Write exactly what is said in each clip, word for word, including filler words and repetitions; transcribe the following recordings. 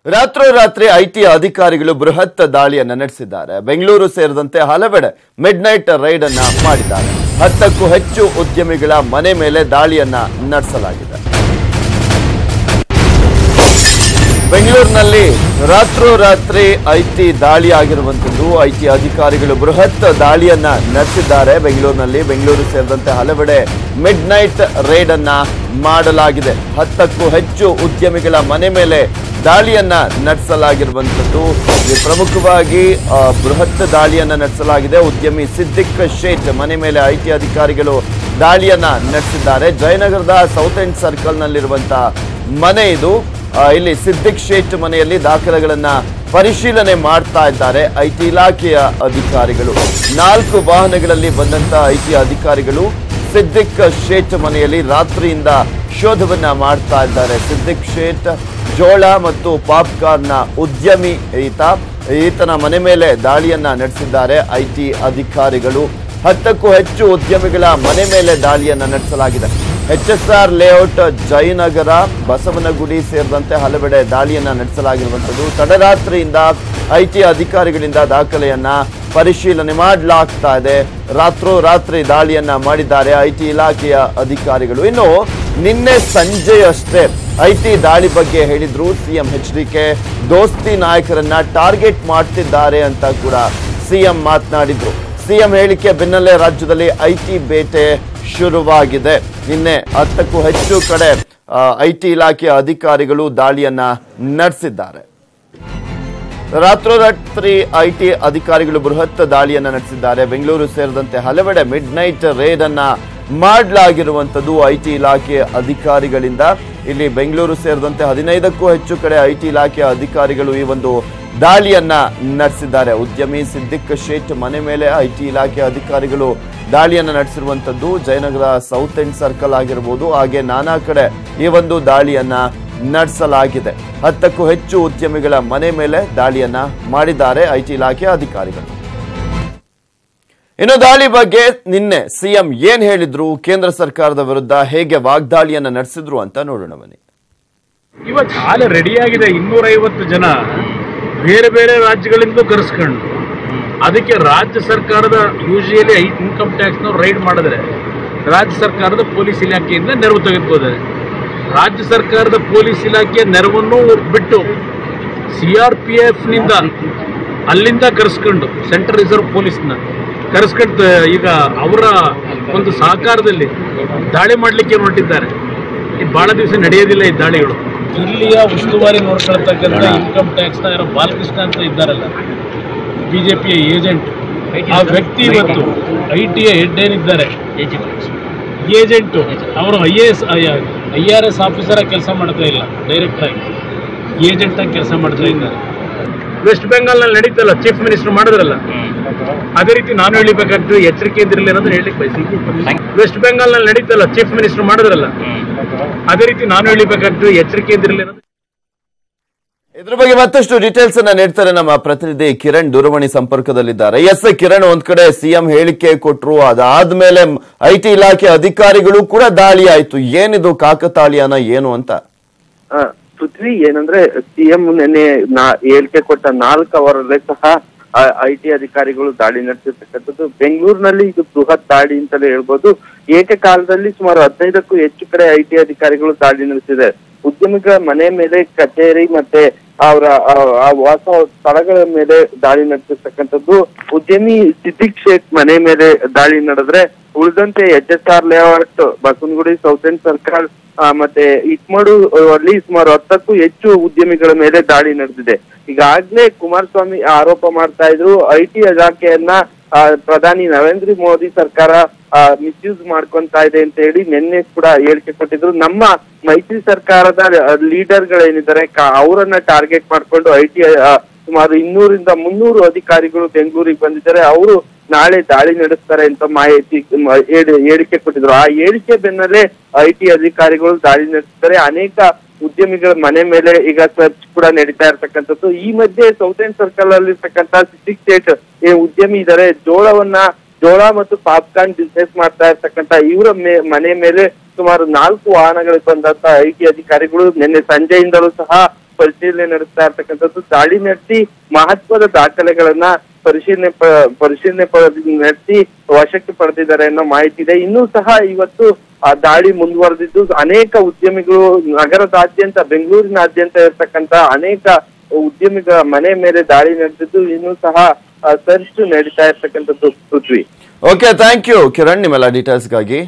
ರಾತ್ರೋರಾತ್ರಿ ಐಟಿ ಅಧಿಕಾರಿಗಳು ಬೃಹತ್ ದಾಳಿಯನ್ನು ನಡೆಸಿದ್ದಾರೆ. ಬೆಂಗಳೂರು ಸೇರಿದಂತೆ ಹಲವೆಡೆ ಮಿಡ್ ನೈಟ್ ರೈಡ್ ಅನ್ನ ಮಾಡಿದ್ದಾರೆ. ಹತ್ತಕ್ಕೂ ಹೆಚ್ಚು ಉದ್ಯಮಿಗಳ ಮನೆ ಮೇಲೆ ದಾಳಿಯನ್ನ ನಡೆಸಲಾಗಿದೆ. ಬೆಂಗಳೂರಿನಲ್ಲಿ ರಾತ್ರೋರಾತ್ರಿ ಐಟಿ ದಾಳಿ ಆಗಿರುವಂತದ್ದು. ಐಟಿ ಅಧಿಕಾರಿಗಳು ಬೃಹತ್ ದಾಳಿಯನ್ನ ನಡೆಸಿದ್ದಾರೆ. ಬೆಂಗಳೂರಿನಲ್ಲಿ ಬೆಂಗಳೂರು ಸೇರಿದಂತೆ ಹಲವೆಡೆ ಮಿಡ್ ನೈಟ್ ರೈಡ್ ಅನ್ನ ಮಾಡಲಾಗಿದೆ. ಹತ್ತಕ್ಕೂ ಹೆಚ್ಚು ಉದ್ಯಮಿಗಳ ಮನೆ ಮೇಲೆ ದಾಳಿಯನ್ನ ನಡೆಸಲಾಗಿರುವಂತದ್ದು. ಪ್ರಮುಖವಾಗಿ ಬೃಹತ್ ದಾಳಿಯನ್ನ ನಡೆಸಲಾಗಿದೆ. ಉದ್ಯಮಿ ಸಿದ್ದಿಕ್ ಶೇಟ್ ಮನೆ ಮೇಲೆ ಐಟಿ ಅಧಿಕಾರಿಗಳು ದಾಳಿಯನ್ನ ನಡೆಸಿದ್ದಾರೆ. ಜಯನಗರದ ಸೌತ್ ಎಂಡ್ ಸರ್ಕಲ್ ನಲ್ಲಿರುವಂತಹ ಮನೆ ಇದು. ಇಲ್ಲಿ ಸಿದ್ದಿಕ್ ಶೇಟ್ ಮನೆಯಲ್ಲಿ ದಾಖಲೆಗಳನ್ನ ಪರಿಶೀಲನೆ ಮಾಡ್ತಾ ಇದ್ದಾರೆ ಐಟಿ ಇಲಾಖೆಯ ಅಧಿಕಾರಿಗಳು. ನಾಲ್ಕು ವಾಹನಗಳಲ್ಲಿ ಬಂದಂತ ಐಟಿ ಅಧಿಕಾರಿಗಳು ಸಿದ್ದಿಕ್ ಶೇಟ್ ಮನೆಯಲ್ಲಿ ರಾತ್ರಿಯಿಂದ ಶೋಧವನ್ನ ಮಾಡ್ತಾ ಇದ್ದಾರೆ. ಸಿದ್ದಿಕ್ ಶೇಟ್ ಜೋಳ ಮತ್ತು ಪಾಪ್ಕಾರ್ನ್ ಉದ್ಯಮಿ ಈತ. ಈತನ ಮನೆ ಮೇಲೆ ದಾಳಿಯನ್ನ ನಡೆಸಿದ್ದಾರೆ ಐಟಿ ಅಧಿಕಾರಿಗಳು. ಹತ್ತಕ್ಕೂ ಹೆಚ್ಚು ಉದ್ಯಮಿಗಳ ಮನೆ ಮೇಲೆ ದಾಳಿಯನ್ನ ನಡೆಸಲಾಗಿದೆ. H S R layout, Jayanagar, Basavanagudi ಸೇರಿದಂತೆ ಹಲವೆಡೆ ದಾಳಿಯನ್ನ ನಡೆಸಲಾಗಿರುವಂಥದ್ದು. ತಡರಾತ್ರಿಯಿಂದ ಐಟಿ ಅಧಿಕಾರಿಗಳಿಂದ ದಾಖಲೆಯನ್ನ ಪರಿಶೀಲನೆ ಮಾಡಲಾಗ್ತಾ ಇದೆ. ರಾತ್ರೋರಾತ್ರಿ ದಾಳಿಯನ್ನ ಮಾಡಿದ್ದಾರೆ ಐಟಿ ಇಲಾಖೆಯ ಅಧಿಕಾರಿಗಳು. ಇನ್ನು ನಿನ್ನೆ ಸಂಜೆಯಷ್ಟೇ ಐಟಿ ದಾಳಿ ಬಗ್ಗೆ ಹೇಳಿದ್ರು ಸಿಎಂ ಎಚ್ ಡಿ ಕೆ. ದೋಸ್ತಿ ನಾಯಕರನ್ನ ಟಾರ್ಗೆಟ್ ಮಾಡ್ತಿದ್ದಾರೆ ಅಂತ ಕೂಡ ಸಿಎಂ ಮಾತನಾಡಿದ್ರು. ಸಿಎಂ ಹೇಳಿಕೆ ಬೆನ್ನಲ್ಲೇ ರಾಜ್ಯದಲ್ಲಿ ಐಟಿ ಬೇಟೆ ಶುರುವಾಗಿದೆ. ನಿನ್ನೆ ಹತ್ತಕ್ಕೂ ಹೆಚ್ಚು ಕಡೆ ಐಟಿ ಇಲಾಖೆಯ ಅಧಿಕಾರಿಗಳು ದಾಳಿಯನ್ನ ನಡೆಸಿದ್ದಾರೆ. ರಾತ್ರೋರಾತ್ರಿ ಐಟಿ ಅಧಿಕಾರಿಗಳು ಬೃಹತ್ ದಾಳಿಯನ್ನ ನಡೆಸಿದ್ದಾರೆ. ಬೆಂಗಳೂರು ಸೇರಿದಂತೆ ಹಲವೆಡೆ ಮಿಡ್ ನೈಟ್ ರೇಡ್ ಅನ್ನ ಮಾಡಲಾಗಿರುವಂತದ್ದು ಐಟಿ ಇಲಾಖೆ ಅಧಿಕಾರಿಗಳಿಂದ. ಇಲ್ಲಿ ಬೆಂಗಳೂರು ಸೇರಿದಂತೆ ಹದಿನೈದಕ್ಕೂ ಹೆಚ್ಚು ಕಡೆ ಐಟಿ ಇಲಾಖೆಯ ಅಧಿಕಾರಿಗಳು ಈ ಒಂದು ದಾಳಿಯನ್ನ ನಡೆಸಿದ್ದಾರೆ. ಉದ್ಯಮಿ ಸಿದ್ದಿಕ್ ಶೇಟ್ ಮನೆ ಮೇಲೆ ಐಟಿ ಇಲಾಖೆ ಅಧಿಕಾರಿಗಳು ದಾಳಿಯನ್ನ ನಡೆಸಿರುವಂತದ್ದು. ಜಯನಗರ ಸೌತ್ ಎಂಡ್ ಸರ್ಕಲ್ ಆಗಿರಬಹುದು, ಹಾಗೆ ನಾನಾ ಕಡೆ ಈ ಒಂದು ದಾಳಿಯನ್ನ ನಡೆಸಲಾಗಿದೆ. ಹತ್ತಕ್ಕೂ ಹೆಚ್ಚು ಉದ್ಯಮಿಗಳ ಮನೆ ಮೇಲೆ ದಾಳಿಯನ್ನ ಮಾಡಿದ್ದಾರೆ ಐಟಿ ಇಲಾಖೆ ಅಧಿಕಾರಿಗಳು. ಇನ್ನು ದಾಳಿ ಬಗ್ಗೆ ನಿನ್ನೆ ಸಿಎಂ ಏನ್ ಹೇಳಿದ್ರು, ಕೇಂದ್ರ ಸರ್ಕಾರದ ವಿರುದ್ಧ ಹೇಗೆ ವಾಗ್ದಾಳಿಯನ್ನ ನಡೆಸಿದ್ರು ಅಂತ ನೋಡೋಣ ಬನ್ನಿ. ಇವತ್ತು ಹಾಲೆ ರೆಡಿಯಾಗಿದೆ. ಇನ್ನೂರ ಐವತ್ತು ಜನ ಬೇರೆ ಬೇರೆ ರಾಜ್ಯಗಳಿಂದ ಕರೆಸ್ಕೊಂಡು ಅದಕ್ಕೆ ರಾಜ್ಯ ಸರ್ಕಾರದ ಯೂಶಿಯಲಿ ಇನ್ಕಮ್ ಟ್ಯಾಕ್ಸ್ನವ್ರು ರೈಡ್ ಮಾಡಿದ್ರೆ ರಾಜ್ಯ ಸರ್ಕಾರದ ಪೊಲೀಸ್ ಇಲಾಖೆಯಿಂದ ನೆರವು ತೆಗೆದುಕೋತಾರೆ. ರಾಜ್ಯ ಸರ್ಕಾರದ ಪೊಲೀಸ್ ಇಲಾಖೆಯ ನೆರವನ್ನು ಬಿಟ್ಟು ಸಿ ಆರ್ ಪಿ ಎಫ್ನಿಂದ ಅಲ್ಲಿಂದ ಕರೆಸ್ಕೊಂಡು ಸೆಂಟ್ರಲ್ ರಿಸರ್ವ್ ಪೊಲೀಸ್ನ ಕರೆಸ್ಕೊಂಡು ಈಗ ಅವರ ಒಂದು ಸಹಕಾರದಲ್ಲಿ ದಾಳಿ ಮಾಡಲಿಕ್ಕೆ ಹೊರಟಿದ್ದಾರೆ. ಇದು ಭಾಳ ದಿವಸ ನಡೆಯೋದಿಲ್ಲ ಈ ದಾಳಿಗಳು. ಇಲ್ಲಿಯ ಉಸ್ತುವಾರಿ ನೋಡ್ಕೊಳ್ತಕ್ಕಂಥ ಇನ್ಕಮ್ ಟ್ಯಾಕ್ಸ್ನ ಯಾರೋ ಬಾಲಕೃಷ್ಣ ಅಂತ ಇದ್ದಾರಲ್ಲ, ಬಿ ಜೆ ಪಿಯ ಏಜೆಂಟ್, ಆ ವ್ಯಕ್ತಿ ಇವತ್ತು ಐ ಟಿಯ ಹೆಡ್ ಏನಿದ್ದಾರೆ ಏಜೆಂಟು, ಅವರು I A S I R S ಆಫೀಸರಾಗಿ ಕೆಲಸ ಮಾಡ್ತಾ ಇಲ್ಲ, ಡೈರೆಕ್ಟಾಗಿ ಏಜೆಂಟಾಗಿ ಕೆಲಸ ಮಾಡ್ತಾ ಇದ್ದಾರೆ. ವೆಸ್ಟ್ ಬೆಂಗಾಲ್ನಲ್ಲಿ ನಡೀತಲ್ಲ, ಚೀಫ್ ಮಿನಿಸ್ಟರ್ ಮಾಡಿದ್ರಲ್ಲ, ಅದೇ ರೀತಿ ನಾನು ಹೇಳಿಬೇಕಾಗ್ತದೆ, ಎಚ್ಚರಿಕೆಯಿಂದ ಇರಲಿ ಅನ್ನೋದನ್ನ ಹೇಳಲಿಕ್ಕೆ ಬಯಸ್ತೀನಿ. ವೆಸ್ಟ್ ಬೆಂಗಾಲ್ನಲ್ಲಿ ನಡೀತಲ್ಲ, ಚೀಫ್ ಮಿನಿಸ್ಟರ್ ಮಾಡಿದ್ರಲ್ಲ, ಅದೇ ರೀತಿ ನಾನು ಹೇಳಿಬೇಕಾಗ್ತದೆ, ಎಚ್ಚರಿಕೆಯಿಂದ ಇರಲಿ ಅನ್ನೋದು. ಇದ್ರ ಬಗ್ಗೆ ಮತ್ತಷ್ಟು ಡೀಟೇಲ್ಸ್ ಅನ್ನ ನೀಡ್ತಾರೆ ನಮ್ಮ ಪ್ರತಿನಿಧಿ ಕಿರಣ್, ದೂರವಾಣಿ ಸಂಪರ್ಕದಲ್ಲಿದ್ದಾರೆ. ಎಸ್ ಕಿರಣ್, ಒಂದ್ ಕಡೆ ಸಿಎಂ ಹೇಳಿಕೆ ಕೊಟ್ರು, ಅದಾದ್ಮೇಲೆ ಐಟಿ ಇಲಾಖೆ ಅಧಿಕಾರಿಗಳು ಕೂಡ ದಾಳಿ ಆಯ್ತು. ಏನಿದು ಕಾಕತಾಳೀಯನ ಏನು ಅಂತ? ಪೃಥ್ವಿ, ಏನಂದ್ರೆ ಸಿಎಂ ನಿನ್ನೆ ಹೇಳಿಕೆ ಕೊಟ್ಟ ನಾಲ್ಕು ಅವರಲ್ಲೇ ಸಹ ಐಟಿ ಅಧಿಕಾರಿಗಳು ದಾಳಿ ನಡೆಸಿರ್ತಕ್ಕಂಥದ್ದು. ಬೆಂಗಳೂರಿನಲ್ಲಿ ಇದು ಬೃಹತ್ ದಾಳಿ ಅಂತಲೇ ಹೇಳ್ಬೋದು. ಏಕಕಾಲದಲ್ಲಿ ಸುಮಾರು ಹದಿನೈದಕ್ಕೂ ಹೆಚ್ಚು ಕಡೆ ಐಟಿ ಅಧಿಕಾರಿಗಳು ದಾಳಿ ನಡೆಸಿದೆ. ಉದ್ಯಮಿಗಳ ಮನೆ ಮೇಲೆ, ಕಚೇರಿ ಮತ್ತೆ ಅವರ ವಾಸ ಸ್ಥಳಗಳ ಮೇಲೆ ದಾಳಿ ನಡೆಸಿರ್ತಕ್ಕಂಥದ್ದು. ಉದ್ಯಮಿ ಸಿದ್ದಿಕ್ ಶೇಟ್ ಮನೆ ಮೇಲೆ ದಾಳಿ ನಡೆದ್ರೆ ಉಳಿದಂತೆ H S R layout, Basavanagudi, south end circle ಮತ್ತೆ ಇಟ್ಮಡು ಅಲ್ಲಿ ಸುಮಾರು ಹತ್ತಕ್ಕೂ ಹೆಚ್ಚು ಉದ್ಯಮಿಗಳ ಮೇಲೆ ದಾಳಿ ನಡೆದಿದೆ. ಈಗಾಗ್ಲೇ ಕುಮಾರಸ್ವಾಮಿ ಆರೋಪ ಮಾಡ್ತಾ ಇದ್ರು, ಐಟಿ ಇಲಾಖೆಯನ್ನ ಪ್ರಧಾನಿ ನರೇಂದ್ರ ಮೋದಿ ಸರ್ಕಾರ ಮಿಸ್ಯೂಸ್ ಮಾಡ್ಕೊಂತಾ ಇದೆ ಅಂತ ಹೇಳಿ ನಿನ್ನೆ ಕೂಡ ಹೇಳಿಕೆ ಕೊಟ್ಟಿದ್ರು. ನಮ್ಮ ಮೈತ್ರಿ ಸರ್ಕಾರದ ಲೀಡರ್ಗಳೇನಿದ್ದಾರೆ ಅವರನ್ನ ಟಾರ್ಗೆಟ್ ಮಾಡ್ಕೊಂಡು ಐಟಿ ಸುಮಾರು ಇನ್ನೂರಿಂದ ಮುನ್ನೂರು ಅಧಿಕಾರಿಗಳು ಬೆಂಗಳೂರಿಗೆ ಬಂದಿದ್ದಾರೆ. ಅವರು ನಾಳೆ ದಾಳಿ ನಡೆಸ್ತಾರೆ ಅಂತ ಮಾಹಿತಿ ಹೇಳಿಕೆ ಕೊಟ್ಟಿದ್ರು. ಆ ಹೇಳಿಕೆ ಬೆನ್ನಲ್ಲೇ ಐಟಿ ಅಧಿಕಾರಿಗಳು ದಾಳಿ ನಡೆಸಿದ್ದಾರೆ. ಅನೇಕ ಉದ್ಯಮಿಗಳ ಮನೆ ಮೇಲೆ ಈಗ ಸರ್ಚ್ ಕೂಡ ನಡೀತಾ ಇರ್ತಕ್ಕಂಥದ್ದು. ಈ ಮಧ್ಯೆ ಸೌತ್ ಎಂಡ್ ಸರ್ಕಲ್ ಅಲ್ಲಿ ಇರ್ತಕ್ಕಂಥ ಸಿದ್ದಿಕ್ ಶೇಟ್ ಉದ್ಯಮಿ ಇದ್ದಾರೆ, ಜೋಳವನ್ನ ಜೋಳ ಮತ್ತು ಪಾಪ್ಕಾರ್ನ್ ಬಿಸ್ನೆಸ್ ಮಾಡ್ತಾ ಇರ್ತಕ್ಕಂಥ ಇವರ ಮನೆ ಮೇಲೆ ಸುಮಾರು ನಾಲ್ಕು ವಾಹನಗಳಿಗೆ ಬಂದಂತ ಐಟಿ ಅಧಿಕಾರಿಗಳು ನಿನ್ನೆ ಸಂಜೆಯಿಂದಲೂ ಸಹ ಪರಿಶೀಲನೆ ನಡೆಸ್ತಾ ಇರ್ತಕ್ಕಂಥದ್ದು. ದಾಳಿ ನಡೆಸಿ ಮಹತ್ವದ ದಾಖಲೆಗಳನ್ನ ಪರಿಶೀಲನೆ ಪರಿಶೀಲನೆ ನಡೆಸಿ ವಶಕ್ಕೆ ಪಡೆದಿದ್ದಾರೆ ಅನ್ನೋ ಮಾಹಿತಿ ಇದೆ. ಇನ್ನೂ ಸಹ ಇವತ್ತು ಆ ದಾಳಿ ಮುಂದುವರೆದಿದ್ದು ಅನೇಕ ಉದ್ಯಮಿಗಳು ನಗರದಾದ್ಯಂತ ಬೆಂಗಳೂರಿನಾದ್ಯಂತ ಇರ್ತಕ್ಕಂತ ಅನೇಕ ಉದ್ಯಮಿಗಳ ಮನೆ ಮೇಲೆ ದಾಳಿ ನಡೆದಿದ್ದು ಇನ್ನೂ ಸಹ ಸರ್ಚ್ ನಡೀತಾ ಇರ್ತಕ್ಕಂಥದ್ದು. Prithvi. Okay, thank you Kiran ನಿಮ್ಮೆಲ್ಲ ಡೀಟೇಲ್ಸ್ಗಾಗಿ.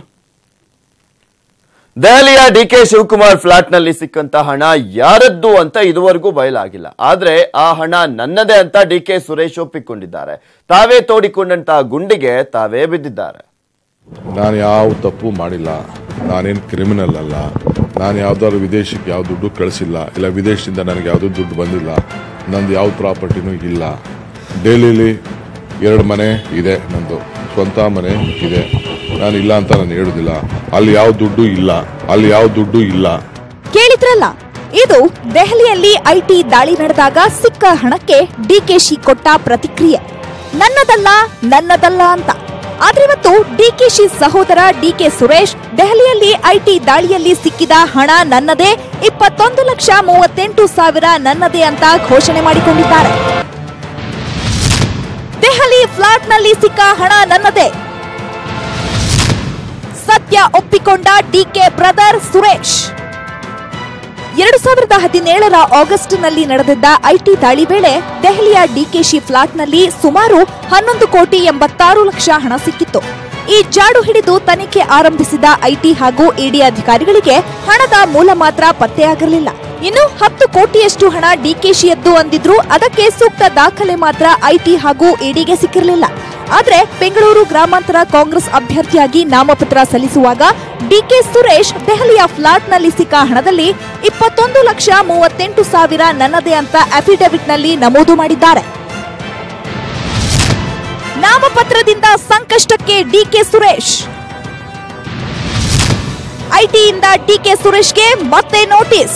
ದೆಹಲಿಯ ಡಿ ಕೆ ಶಿವಕುಮಾರ್ ಫ್ಲಾಟ್ ನಲ್ಲಿ ಸಿಕ್ಕಂತ ಹಣ ಯಾರದ್ದು ಅಂತ ಇದುವರೆಗೂ ಬಯಲಾಗಿಲ್ಲ. ಆದ್ರೆ ಆ ಹಣ ನನ್ನದೇ ಅಂತ ಡಿ ಕೆ ಸುರೇಶ್ ಒಪ್ಪಿಕೊಂಡಿದ್ದಾರೆ. ತಾವೇ ತೋಡಿಕೊಂಡಂತಹ ಗುಂಡಿಗೆ ತಾವೇ ಬಿದ್ದಿದ್ದಾರೆ. ನಾನು ಯಾವ ತಪ್ಪು ಮಾಡಿಲ್ಲ, ನಾನೇನು ಕ್ರಿಮಿನಲ್ ಅಲ್ಲ, ನಾನು ಯಾವ್ದಾದ್ರು ವಿದೇಶಕ್ಕೆ ಯಾವ ದುಡ್ಡು ಕಳಿಸಿಲ್ಲ, ಇಲ್ಲ ವಿದೇಶದಿಂದ ನನಗೆ ಯಾವುದೂ ದುಡ್ಡು ಬಂದಿಲ್ಲ, ನಂದು ಯಾವ ಪ್ರಾಪರ್ಟಿನೂ ಇಲ್ಲ. ಡೆಲ್ಲಿಲಿ ಎರಡು ಮನೆ ಇದೆ, ನಂದು ಸ್ವಂತ ಮನೆ ಇದೆ, ನಾನು ಇಲ್ಲ ಅಂತ ನಾನು ಹೇಳುದಿಲ್ಲ. ಅಲ್ಲಿ ಯಾವ ದುಡ್ಡು ಇಲ್ಲ, ಅಲ್ಲಿ ಯಾವ ದುಡ್ಡು ಇಲ್ಲ. ಕೇಳಿದ್ರಲ್ಲ, ಇದು ದೆಹಲಿಯಲ್ಲಿ ಐಟಿ ದಾಳಿ ನಡೆದಾಗ ಸಿಕ್ಕ ಹಣಕ್ಕೆ ಡಿಕೆಶಿ ಕೊಟ್ಟ ಪ್ರತಿಕ್ರಿಯೆ. ನನ್ನದಲ್ಲ ನನ್ನದಲ್ಲ ಅಂತ. ಆದ್ರೆ ಇವತ್ತು ಡಿಕೆಶಿ ಸಹೋದರ ಡಿಕೆ ಸುರೇಶ್ ದೆಹಲಿಯಲ್ಲಿ ಐಟಿ ದಾಳಿಯಲ್ಲಿ ಸಿಕ್ಕಿದ ಹಣ ನನ್ನದೇ, ಇಪ್ಪತ್ತೊಂದು ಲಕ್ಷ ಮೂವತ್ತೆಂಟು ಸಾವಿರ ನನ್ನದೇ ಅಂತ ಘೋಷಣೆ ಮಾಡಿಕೊಂಡಿದ್ದಾರೆ. ದೆಹಲಿ ಫ್ಲಾಟ್ನಲ್ಲಿ ಸಿಕ್ಕ ಹಣ ನನ್ನದೇ, ಸತ್ಯ ಒಪ್ಪಿಕೊಂಡ ಡಿಕೆ ಬ್ರದರ್ ಸುರೇಶ್. ಎರಡು ಸಾವಿರದ ಹದಿನೇಳರ ಆಗಸ್ಟ್ನಲ್ಲಿ ನಡೆದಿದ್ದ ಐಟಿ ದಾಳಿ ವೇಳೆ ದೆಹಲಿಯ ಡಿಕೆಶಿ ಫ್ಲಾಟ್ನಲ್ಲಿ ಸುಮಾರು ಹನ್ನೊಂದು ಕೋಟಿ ಎಂಬತ್ತಾರು ಲಕ್ಷ ಹಣ ಸಿಕ್ಕಿತ್ತು. ಈ ಜಾಡು ಹಿಡಿದು ತನಿಖೆ ಆರಂಭಿಸಿದ ಐಟಿ ಹಾಗೂ ಇಡಿ ಅಧಿಕಾರಿಗಳಿಗೆ ಹಣದ ಮೂಲ ಮಾತ್ರ ಪತ್ತೆಯಾಗಿರಲಿಲ್ಲ. ಇನ್ನು ಹತ್ತು ಕೋಟಿಯಷ್ಟು ಹಣ ಡಿಕೆಶಿಯದ್ದು ಅಂದಿದ್ರು, ಅದಕ್ಕೆ ಸೂಕ್ತ ದಾಖಲೆ ಮಾತ್ರ ಐಟಿ ಹಾಗೂ ಇಡಿಗೆ ಸಿಕ್ಕಿರಲಿಲ್ಲ. ಆದ್ರೆ ಬೆಂಗಳೂರು ಗ್ರಾಮಾಂತರ ಕಾಂಗ್ರೆಸ್ ಅಭ್ಯರ್ಥಿಯಾಗಿ ನಾಮಪತ್ರ ಸಲ್ಲಿಸುವಾಗ ಡಿಕೆ ಸುರೇಶ್ ದೆಹಲಿಯ ಫ್ಲಾಟ್ನಲ್ಲಿ ಸಿಕ್ಕ ಹಣದಲ್ಲಿ ಇಪ್ಪತ್ತೊಂದು ಲಕ್ಷ ಮೂವತ್ತೆಂಟು ಸಾವಿರ ನನ್ನದೇ ಅಂತ ಅಫಿಡವಿಟ್ನಲ್ಲಿ ನಮೂದು ಮಾಡಿದ್ದಾರೆ. ನಾಮಪತ್ರದಿಂದ ಸಂಕಷ್ಟಕ್ಕೆ ಡಿಕೆ ಸುರೇಶ್. ಐಟಿಯಿಂದ ಡಿಕೆ ಸುರೇಶ್ಗೆ ಮತ್ತೆ ನೋಟಿಸ್.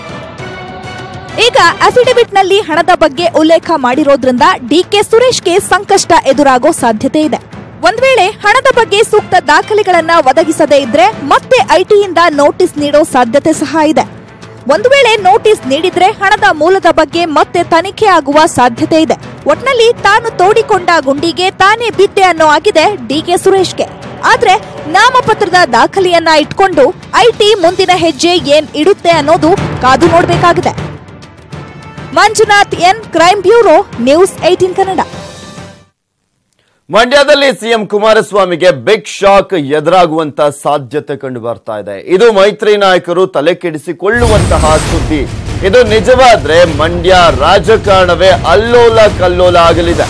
ಈಗ ಅಫಿಡವಿಟ್ನಲ್ಲಿ ಹಣದ ಬಗ್ಗೆ ಉಲ್ಲೇಖ ಮಾಡಿರೋದ್ರಿಂದ ಡಿಕೆ ಸುರೇಶ್ಗೆ ಸಂಕಷ್ಟ ಎದುರಾಗೋ ಸಾಧ್ಯತೆ ಇದೆ. ಒಂದ್ ವೇಳೆ ಹಣದ ಬಗ್ಗೆ ಸೂಕ್ತ ದಾಖಲೆಗಳನ್ನ ಒದಗಿಸದೇ ಇದ್ರೆ ಮತ್ತೆ ಐಟಿಯಿಂದ ನೋಟಿಸ್ ನೀಡೋ ಸಾಧ್ಯತೆ ಸಹ ಇದೆ. ಒಂದು ವೇಳೆ ನೋಟಿಸ್ ನೀಡಿದ್ರೆ ಹಣದ ಮೂಲದ ಬಗ್ಗೆ ಮತ್ತೆ ತನಿಖೆ ಆಗುವ ಸಾಧ್ಯತೆ ಇದೆ. ಒಟ್ನಲ್ಲಿ ತಾನು ತೋಡಿಕೊಂಡ ಗುಂಡಿಗೆ ತಾನೇ ಬಿದ್ದೆ ಅನ್ನೋ ಆಗಿದೆ ಡಿಕೆ ಸುರೇಶ್ಗೆ. ಆದ್ರೆ ನಾಮಪತ್ರದ ದಾಖಲೆಯನ್ನ ಇಟ್ಕೊಂಡು ಐಟಿ ಮುಂದಿನ ಹೆಜ್ಜೆ ಏನ್ ಇಡುತ್ತೆ ಅನ್ನೋದು ಕಾದು ನೋಡಬೇಕಾಗಿದೆ. Manjunath N, crime bureau, news eighteen Kannada. ಮಂಡ್ಯದಲ್ಲಿ ಸಿಎಂ ಕುಮಾರಸ್ವಾಮಿಗೆ ಬಿಗ್ ಶಾಕ್ ಎದುರಾಗುವಂತ ಸಾಧ್ಯತೆ ಕಂಡು ಬರ್ತಾ ಇದೆ. ಇದು ಮೈತ್ರಿ ನಾಯಕರು ತಲೆ ಕೆಡಿಸಿಕೊಳ್ಳುವಂತಹ ಸುದ್ದಿ. ಇದು ನಿಜವಾದ್ರೆ ಮಂಡ್ಯ ರಾಜಕಾರಣವೇ ಅಲ್ಲೋಲ ಕಲ್ಲೋಲ ಆಗಲಿದೆ.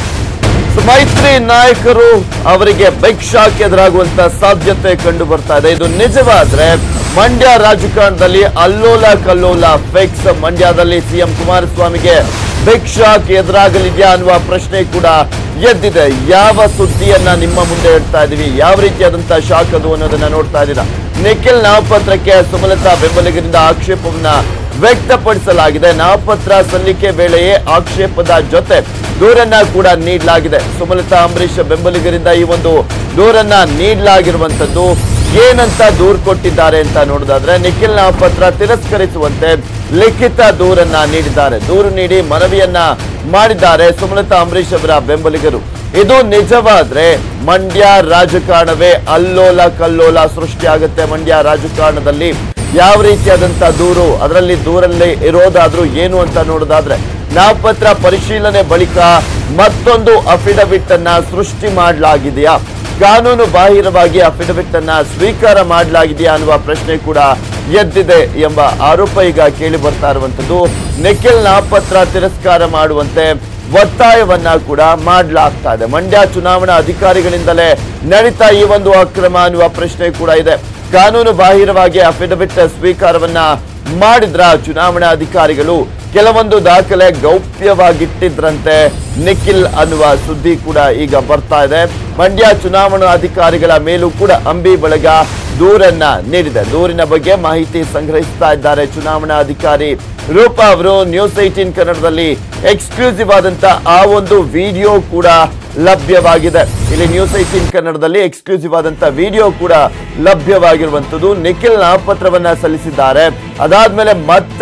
ಮೈತ್ರಿ ನಾಯಕರು ಅವರಿಗೆ ಬಿಗ್ ಶಾಕ್ ಎದುರಾಗುವಂತ ಸಾಧ್ಯತೆ ಕಂಡು ಬರ್ತಾ ಇದೆ. ಇದು ನಿಜವಾದ್ರೆ ಮಂಡ್ಯ ರಾಜಕಾರಣದಲ್ಲಿ ಅಲ್ಲೋಲ ಕಲ್ಲೋಲ ಫಿಕ್ಸ್. ಮಂಡ್ಯದಲ್ಲಿ ಸಿಎಂ ಕುಮಾರಸ್ವಾಮಿಗೆ ಬಿಗ್ ಶಾಕ್ ಎದುರಾಗಲಿದೆಯಾ ಅನ್ನುವ ಪ್ರಶ್ನೆ ಕೂಡ ಎದ್ದಿದೆ. ಯಾವ ಸುದ್ದಿಯನ್ನ ನಿಮ್ಮ ಮುಂದೆ ಇಡ್ತಾ ಇದೀವಿ, ಯಾವ ರೀತಿಯಾದಂತಹ ಶಾಕ್ ಅದು ಅನ್ನೋದನ್ನ ನೋಡ್ತಾ ಇದ್ದೀರಾ. ನಿಖಿಲ್ ನಾಮಪತ್ರಕ್ಕೆ ಸುಮಲತಾ ಬೆಂಬಲಿಗರಿಂದ ಆಕ್ಷೇಪವನ್ನ ವ್ಯಕ್ತಪಡಿಸಲಾಗಿದೆ. ನಾಮಪತ್ರ ಸಲ್ಲಿಕೆ ವೇಳೆಯೇ ಆಕ್ಷೇಪದ ಜೊತೆ ದೂರನ್ನ ಕೂಡ ನೀಡಲಾಗಿದೆ. ಸುಮಲತಾ ಅಂಬರೀಶ್ ಬೆಂಬಲಿಗರಿಂದ ಈ ಒಂದು ದೂರನ್ನ ನೀಡಲಾಗಿರುವಂತದ್ದು. ಏನಂತ ದೂರು ಕೊಟ್ಟಿದ್ದಾರೆ ಅಂತ ನೋಡೋದಾದ್ರೆ, ನಿಖಿಲ್ ನಾಮಪತ್ರ ತಿರಸ್ಕರಿಸುವಂತೆ ಲಿಖಿತ ದೂರನ್ನ ನೀಡಿದ್ದಾರೆ. ದೂರು ನೀಡಿ ಮನವಿಯನ್ನ ಮಾಡಿದ್ದಾರೆ ಸುಮಲತಾ ಅಂಬರೀಶ್ ಅವರ ಬೆಂಬಲಿಗರು. ಇದು ನಿಜವಾದ್ರೆ ಮಂಡ್ಯ ರಾಜಕಾರಣವೇ ಅಲ್ಲೋಲ ಕಲ್ಲೋಲ ಸೃಷ್ಟಿಯಾಗುತ್ತೆ. ಮಂಡ್ಯ ರಾಜಕಾರಣದಲ್ಲಿ ಯಾವ ರೀತಿಯಾದಂತಹ ದೂರು, ಅದರಲ್ಲಿ ದೂರಲ್ಲಿ ಇರೋದಾದ್ರೂ ಏನು ಅಂತ ನೋಡೋದಾದ್ರೆ, ನಾಮಪತ್ರ ಪರಿಶೀಲನೆ ಬಳಿಕ ಮತ್ತೊಂದು ಅಫಿಡವಿಟ್ ಅನ್ನ ಸೃಷ್ಟಿ ಮಾಡಲಾಗಿದೆಯಾ, ಕಾನೂನು ಬಾಹಿರವಾಗಿ ಅಫಿಡವಿಟ್ ಅನ್ನ ಸ್ವೀಕಾರ ಮಾಡಲಾಗಿದೆಯಾ ಅನ್ನುವ ಪ್ರಶ್ನೆ ಕೂಡ ಎದ್ದಿದೆ ಎಂಬ ಆರೋಪ ಈಗ ಕೇಳಿ ಬರ್ತಾ ಇರುವಂತದ್ದು. ನಿಖಿಲ್ ನಾಮಪತ್ರ ತಿರಸ್ಕಾರ ಮಾಡುವಂತೆ ಒತ್ತಾಯವನ್ನ ಕೂಡ ಮಾಡಲಾಗ್ತಾ ಇದೆ. ಮಂಡ್ಯ ಚುನಾವಣಾ ಅಧಿಕಾರಿಗಳಿಂದಲೇ ನಡೀತಾ ಈ ಒಂದು ಅಕ್ರಮ ಅನ್ನುವ ಪ್ರಶ್ನೆ ಕೂಡ ಇದೆ. ಕಾನೂನು ಬಾಹಿರವಾಗಿ ಅಫಿಡವಿಟ್ ಸ್ವೀಕಾರವನ್ನ ಮಾಡಿದ್ರ ಚುನಾವಣಾ ಅಧಿಕಾರಿಗಳು, ಕೆಲವೊಂದು ದಾಖಲೆ ಗೌಪ್ಯವಾಗಿಟ್ಟಿದ್ರಂತೆ ನಿಖಿಲ್ ಅನ್ನುವ ಸುದ್ದಿ ಕೂಡ ಈಗ ಬರ್ತಾ ಇದೆ. ಮಂಡ್ಯ ಚುನಾವಣಾ ಅಧಿಕಾರಿಗಳ ಮೇಲೂ ಕೂಡ ಅಂಬಿ ಬಳಗ ದೂರನ್ನ ನೀಡಿದೆ. ದೂರಿನ ಬಗ್ಗೆ ಮಾಹಿತಿ ಸಂಗ್ರಹಿಸ್ತಾ ಇದ್ದಾರೆ ಚುನಾವಣಾ ಅಧಿಕಾರಿ ರೂಪಾ ಅವರು. ನ್ಯೂಸ್ ಏಟೀನ್ ಕನ್ನಡದಲ್ಲಿ ಎಕ್ಸ್ಕ್ಲೂಸಿವ್ ಆದಂತ ಆ ಒಂದು ವಿಡಿಯೋ ಕೂಡ ಲಭ್ಯವಾಗಿದೆ. ಇಲ್ಲಿ ನ್ಯೂಸ್ ಏಟೀನ್ ಕನ್ನಡದಲ್ಲಿ ಎಕ್ಸ್ಕ್ಲೂಸಿವ್ ಆದಂತ ವಿಡಿಯೋ ಕೂಡ ಲಭ್ಯವಾಗಿರುವಂತದ್ದು. ನಿಖಿಲ್ ನಾಮಪತ್ರವನ್ನ ಸಲ್ಲಿಸಿದ್ದಾರೆ. ಅದಾದ್ಮೇಲೆ ಮತ್ತೆ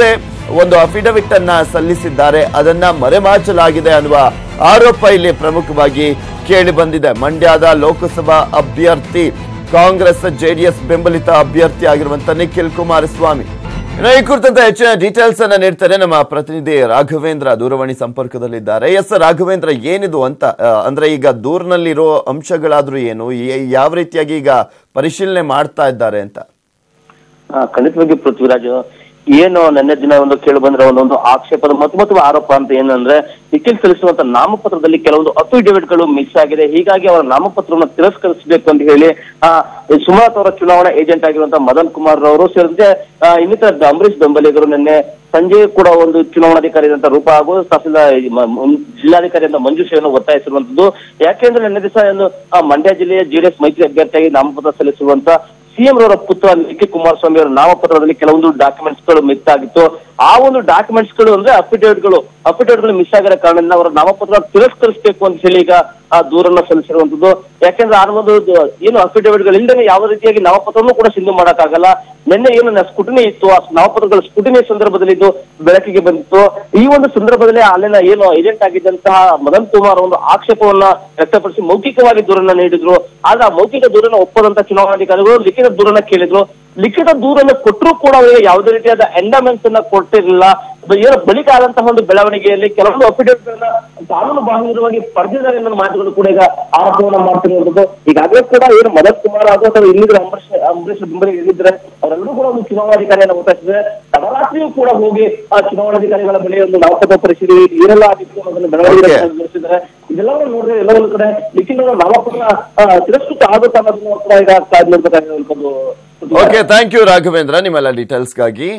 ಒಂದು ಅಫಿಡವಿಟ್ ಅನ್ನ ಸಲ್ಲಿಸಿದ್ದಾರೆ, ಅದನ್ನ ಮರೆಮಾಚಲಾಗಿದೆ ಅನ್ನುವ ಆರೋಪ ಇಲ್ಲಿ ಪ್ರಮುಖವಾಗಿ ಕೇಳಿ ಬಂದಿದೆ. ಮಂಡ್ಯದ ಲೋಕಸಭಾ ಅಭ್ಯರ್ಥಿ ಕಾಂಗ್ರೆಸ್ ಜೆಡಿಎಸ್ ಬೆಂಬಲಿತ ಅಭ್ಯರ್ಥಿ ಆಗಿರುವಂತ ನಿಖಿಲ್ ಕುಮಾರಸ್ವಾಮಿ. ಇನ್ನು ಈ ಕುರಿತಂತೆ ಹೆಚ್ಚಿನ ಡೀಟೇಲ್ಸ್ ಅನ್ನ ನೀಡ್ತಾರೆ ನಮ್ಮ ಪ್ರತಿನಿಧಿ ರಾಘವೇಂದ್ರ, ದೂರವಾಣಿ ಸಂಪರ್ಕದಲ್ಲಿದ್ದಾರೆ. ಎಸ್ ರಾಘವೇಂದ್ರ, ಏನಿದು ಅಂತ ಅಂದ್ರೆ ಈಗ ದೂರಿನಲ್ಲಿರೋ ಅಂಶಗಳಾದ್ರೂ ಏನು, ಯಾವ ರೀತಿಯಾಗಿ ಈಗ ಪರಿಶೀಲನೆ ಮಾಡ್ತಾ ಇದ್ದಾರೆ ಅಂತ? ಖಂಡಿತವಾಗಿ ಪೃಥ್ವಿರಾಜ್, ಏನು ನಿನ್ನೆ ದಿನ ಒಂದು ಕೇಳಿ ಬಂದ್ರೆ ಒಂದೊಂದು ಆಕ್ಷೇಪದ ಮತ್ತೊಮ್ಮೆ ಆರೋಪ ಅಂತ ಏನಂದ್ರೆ ನಿಖಿಲ್ ಸಲ್ಲಿಸುವಂತ ನಾಮಪತ್ರದಲ್ಲಿ ಕೆಲವೊಂದು ಅಫಿಡವಿಟ್ ಗಳು ಮಿಸ್ ಆಗಿದೆ, ಹೀಗಾಗಿ ಅವರ ನಾಮಪತ್ರವನ್ನು ತಿರಸ್ಕರಿಸಬೇಕು ಅಂತ ಹೇಳಿ ಆ ಸುಮಲತಾ ಅವರ ಚುನಾವಣಾ ಏಜೆಂಟ್ ಆಗಿರುವಂತಹ ಮದನ್ ಕುಮಾರ್ ಅವರು ಸೇರಿದಂತೆ ಇನ್ನಿತರ ಅಂಬರೀಶ್ ಬೆಂಬಲಿಗರು ನಿನ್ನೆ ಸಂಜೆ ಕೂಡ ಒಂದು ಚುನಾವಣಾಧಿಕಾರಿ ಅಂತ ರೂಪ ಹಾಗೂ ತಹಸೀಲ್ದಾರ್ ಜಿಲ್ಲಾಧಿಕಾರಿ ಅಂತ ಮಂಜುಷೆಯನ್ನು ಒತ್ತಾಯಿಸಿರುವಂತದ್ದು. ಯಾಕೆಂದ್ರೆ ನಿನ್ನೆ ದಿವಸ ಒಂದು ಮಂಡ್ಯ ಜಿಲ್ಲೆಯ ಜೆಡಿಎಸ್ ಮೈತ್ರಿ ಅಭ್ಯರ್ಥಿಯಾಗಿ ನಾಮಪತ್ರ ಸಲ್ಲಿಸುವಂತ ಸಿಎಂ ಅವರ ಪುತ್ರ ನಿಖಿಲ್ ಕುಮಾರಸ್ವಾಮಿ ಅವರ ನಾಮಪತ್ರದಲ್ಲಿ ಕೆಲವೊಂದು ಡಾಕ್ಯುಮೆಂಟ್ಸ್ ಗಳು ಮಿಸ್ ಆಗಿತ್ತು. ಆ ಒಂದು ಡಾಕ್ಯುಮೆಂಟ್ಸ್ ಗಳು ಅಂದ್ರೆ ಅಫಿಡವಿಟ್ ಗಳು ಅಫಿಡವಿಟ್ ಗಳು ಮಿಸ್ ಆಗಿರೋ ಕಾರಣದಿಂದ ಅವರ ನಾಮಪತ್ರ ತಿರಸ್ಕರಿಸಬೇಕು ಅಂತ ಹೇಳಿ ಈಗ ಆ ದೂರನ್ನ ಸಲ್ಲಿಸಿರುವಂತದ್ದು. ಯಾಕೆಂದ್ರೆ ಆ ಒಂದು ಏನು ಅಫಿಡವಿಟ್ ಗಳು ಇಲ್ಲದೆ ಯಾವ ರೀತಿಯಾಗಿ ನಾಮಪತ್ರವನ್ನು ಕೂಡ ಸಿಂಧು ಮಾಡಕ್ಕಾಗಲ್ಲ. ನಿನ್ನೆ ಏನು ಸ್ಕುಟಿನಿ ಇತ್ತು, ಆ ನಾಮಪತ್ರಗಳ ಸ್ಕುಟಿನಿ ಸಂದರ್ಭದಲ್ಲಿ ಇದು ಬೆಳಕಿಗೆ ಬಂದಿತ್ತು. ಈ ಒಂದು ಸಂದರ್ಭದಲ್ಲಿ ಅಲ್ಲಿನ ಏನು ಏಜೆಂಟ್ ಆಗಿದ್ದಂತಹ ಮದನ್ ಕುಮಾರ್ ಒಂದು ಆಕ್ಷೇಪವನ್ನ ವ್ಯಕ್ತಪಡಿಸಿ ಮೌಖಿಕವಾಗಿ ದೂರನ್ನ ನೀಡಿದ್ರು. ಆದ್ರೆ ಆ ಮೌಖಿಕ ದೂರನ್ನ ಒಪ್ಪದಂತ ಚುನಾವಣಾಧಿಕಾರಿಗಳು ಲಿಖಿತ ದೂರನ್ನ ಕೇಳಿದ್ರು. ಲಿಖಿತ ದೂರನ್ನ ಕೊಟ್ಟರು ಕೂಡ ಅವರಿಗೆ ಯಾವುದೇ ರೀತಿಯಾದ ಎಂಡಮೆಂಟ್ಸ್ ಅನ್ನ ಕೊಟ್ಟಿರಲಿಲ್ಲ. ಏನು ಬಳಿಕ ಆದಂತಹ ಒಂದು ಬೆಳವಣಿಗೆಯಲ್ಲಿ ಕೆಲವೊಂದು ಅಫಿಡವಿಟ್ ಗಳನ್ನ ಕಾನೂನು ಬಾಹಿರವಾಗಿ ಪಡೆದಿದ್ದಾರೆ ಅನ್ನೋ ಮಾತುಗಳು ಕೂಡ ಈಗ ಆರೋಪವನ್ನ ಮಾಡ್ತಿರುವಂತದ್ದು. ಈಗಾಗಲೇ ಕೂಡ ಏನು ಮದನ್ ಕುಮಾರ್ ಹಾಗೂ ಅಥವಾ ಇಲ್ಲಿದ್ರೆ ಅಂಬರೀಶ್ ಅಂಬರೀಶ್ ಬೆಂಬಲಿಗೆ ಇಲ್ಲಿದ್ರೆ ಅವರೆಲ್ಲರೂ ಕೂಡ ಒಂದು ಚುನಾವಣಾಧಿಕಾರಿಯನ್ನು ಒತ್ತಾಯಿಸಿದ್ರೆ ತಡರಾತ್ರಿಯೂ ಕೂಡ ಹೋಗಿ ಆ ಚುನಾವಣಾಧಿಕಾರಿಗಳ ಬಳಿ ಒಂದು ನಾಮಪತ್ರ ಪರಿಶೀಲನೆ ಏನೆಲ್ಲ ಆಗಿತ್ತು ಅನ್ನೋದನ್ನ ಬೆಳವಣಿಗೆ ನಡೆಸಿದ್ದಾರೆ. ಇದೆಲ್ಲವನ್ನ ನೋಡಿದ್ರೆ ಎಲ್ಲ ಒಂದು ಕಡೆ ಲಿಖಿತ ನಾಮಪತ್ರ ತಿರಸ್ಕೃತ ಆಗುತ್ತೆ ಅನ್ನೋದನ್ನು ಕೂಡ ಈಗ ಕಾಯ್ದು ನೋಡ್ಬೇಕಾಗಿರುವಂತದ್ದು. ಓಕೆ, ಥ್ಯಾಂಕ್ ಯು ರಾಘವೇಂದ್ರ ನಿಮ್ಮೆಲ್ಲ ಡೀಟೇಲ್ಸ್ಗಾಗಿ.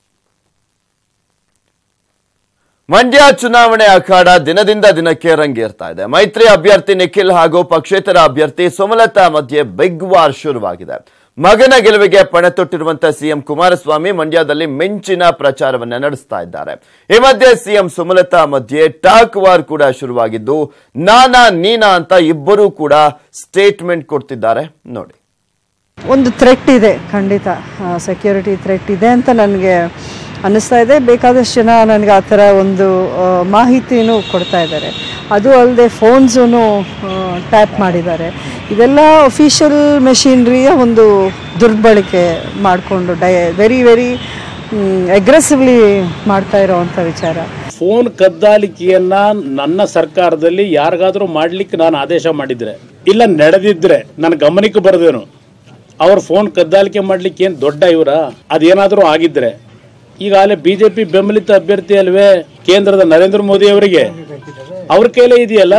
ಮಂಡ್ಯ ಚುನಾವಣೆ ಅಖಾಡ ದಿನದಿಂದ ದಿನಕ್ಕೆ ರಂಗೇರ್ತಾ ಇದೆ. ಮೈತ್ರಿ ಅಭ್ಯರ್ಥಿ ನಿಖಿಲ್ ಹಾಗೂ ಪಕ್ಷೇತರ ಅಭ್ಯರ್ಥಿ ಸುಮಲತಾ ಮಧ್ಯೆ ಬಿಗ್ ವಾರ್ ಶುರುವಾಗಿದೆ. ಮಗನ ಗೆಲುವಿಗೆ ಪಣೆ ತೊಟ್ಟಿರುವಂತಹ ಸಿಎಂ ಕುಮಾರಸ್ವಾಮಿ ಮಂಡ್ಯದಲ್ಲಿ ಮಿಂಚಿನ ಪ್ರಚಾರವನ್ನ ನಡೆಸ್ತಾ ಇದ್ದಾರೆ. ಈ ಮಧ್ಯೆ ಸಿಎಂ ಸುಮಲತಾ ಮಧ್ಯೆ ಟಾಕ್ ವಾರ್ ಕೂಡ ಶುರುವಾಗಿದ್ದು, ನಾನಾ ನೀನಾ ಅಂತ ಇಬ್ಬರೂ ಕೂಡ ಸ್ಟೇಟ್ಮೆಂಟ್ ಕೊಡ್ತಿದ್ದಾರೆ. ನೋಡಿ, ಒಂದು ಥ್ರೆಟ್ ಇದೆ, ಖಂಡಿತ ಸೆಕ್ಯೂರಿಟಿ ಥ್ರೆಟ್ ಇದೆ ಅಂತ ನನಗೆ ಅನ್ನಿಸ್ತಾ ಇದೆ. ಬೇಕಾದಷ್ಟು ಜನ ನನಗೆ ಆ ಥರ ಒಂದು ಮಾಹಿತಿನೂ ಕೊಡ್ತಾ ಇದ್ದಾರೆ. ಅದು ಅಲ್ಲದೆ ಫೋನ್ಸೂ ಟ್ಯಾಪ್ ಮಾಡಿದ್ದಾರೆ. ಇದೆಲ್ಲ ಅಫಿಷಿಯಲ್ ಮೆಷಿನ್ರಿಯ ಒಂದು ದುರ್ಬಳಕೆ ಮಾಡಿಕೊಂಡು ಡೈ ವೆರಿ ವೆರಿ ಅಗ್ರೆಸಿವ್ಲಿ ಮಾಡ್ತಾ ಇರೋವಂಥ ವಿಚಾರ. ಫೋನ್ ಕದ್ದಾಲಿಕೆಯನ್ನ ನನ್ನ ಸರ್ಕಾರದಲ್ಲಿ ಯಾರಿಗಾದ್ರೂ ಮಾಡ್ಲಿಕ್ಕೆ ನಾನು ಆದೇಶ ಮಾಡಿದ್ರೆ ಇಲ್ಲ ನಡೆದಿದ್ರೆ ನನ್ನ ಗಮನಕ್ಕೆ ಬರದೇನು, ಅವ್ರ ಫೋನ್ ಕದ್ದಾಲಿಕೆ ಮಾಡ್ಲಿಕ್ಕೆ ಏನ್ ದೊಡ್ಡ ಇವರ ಅದೇನಾದ್ರೂ ಆಗಿದ್ರೆ ಈಗಾಗಲೇ ಬಿಜೆಪಿ ಬೆಂಬಲಿತ ಅಭ್ಯರ್ಥಿ ಅಲ್ವೇ ಕೇಂದ್ರದ ನರೇಂದ್ರ ಮೋದಿ ಅವರಿಗೆ ಅವ್ರ ಕೈಲೇ ಇದೆಯಲ್ಲ,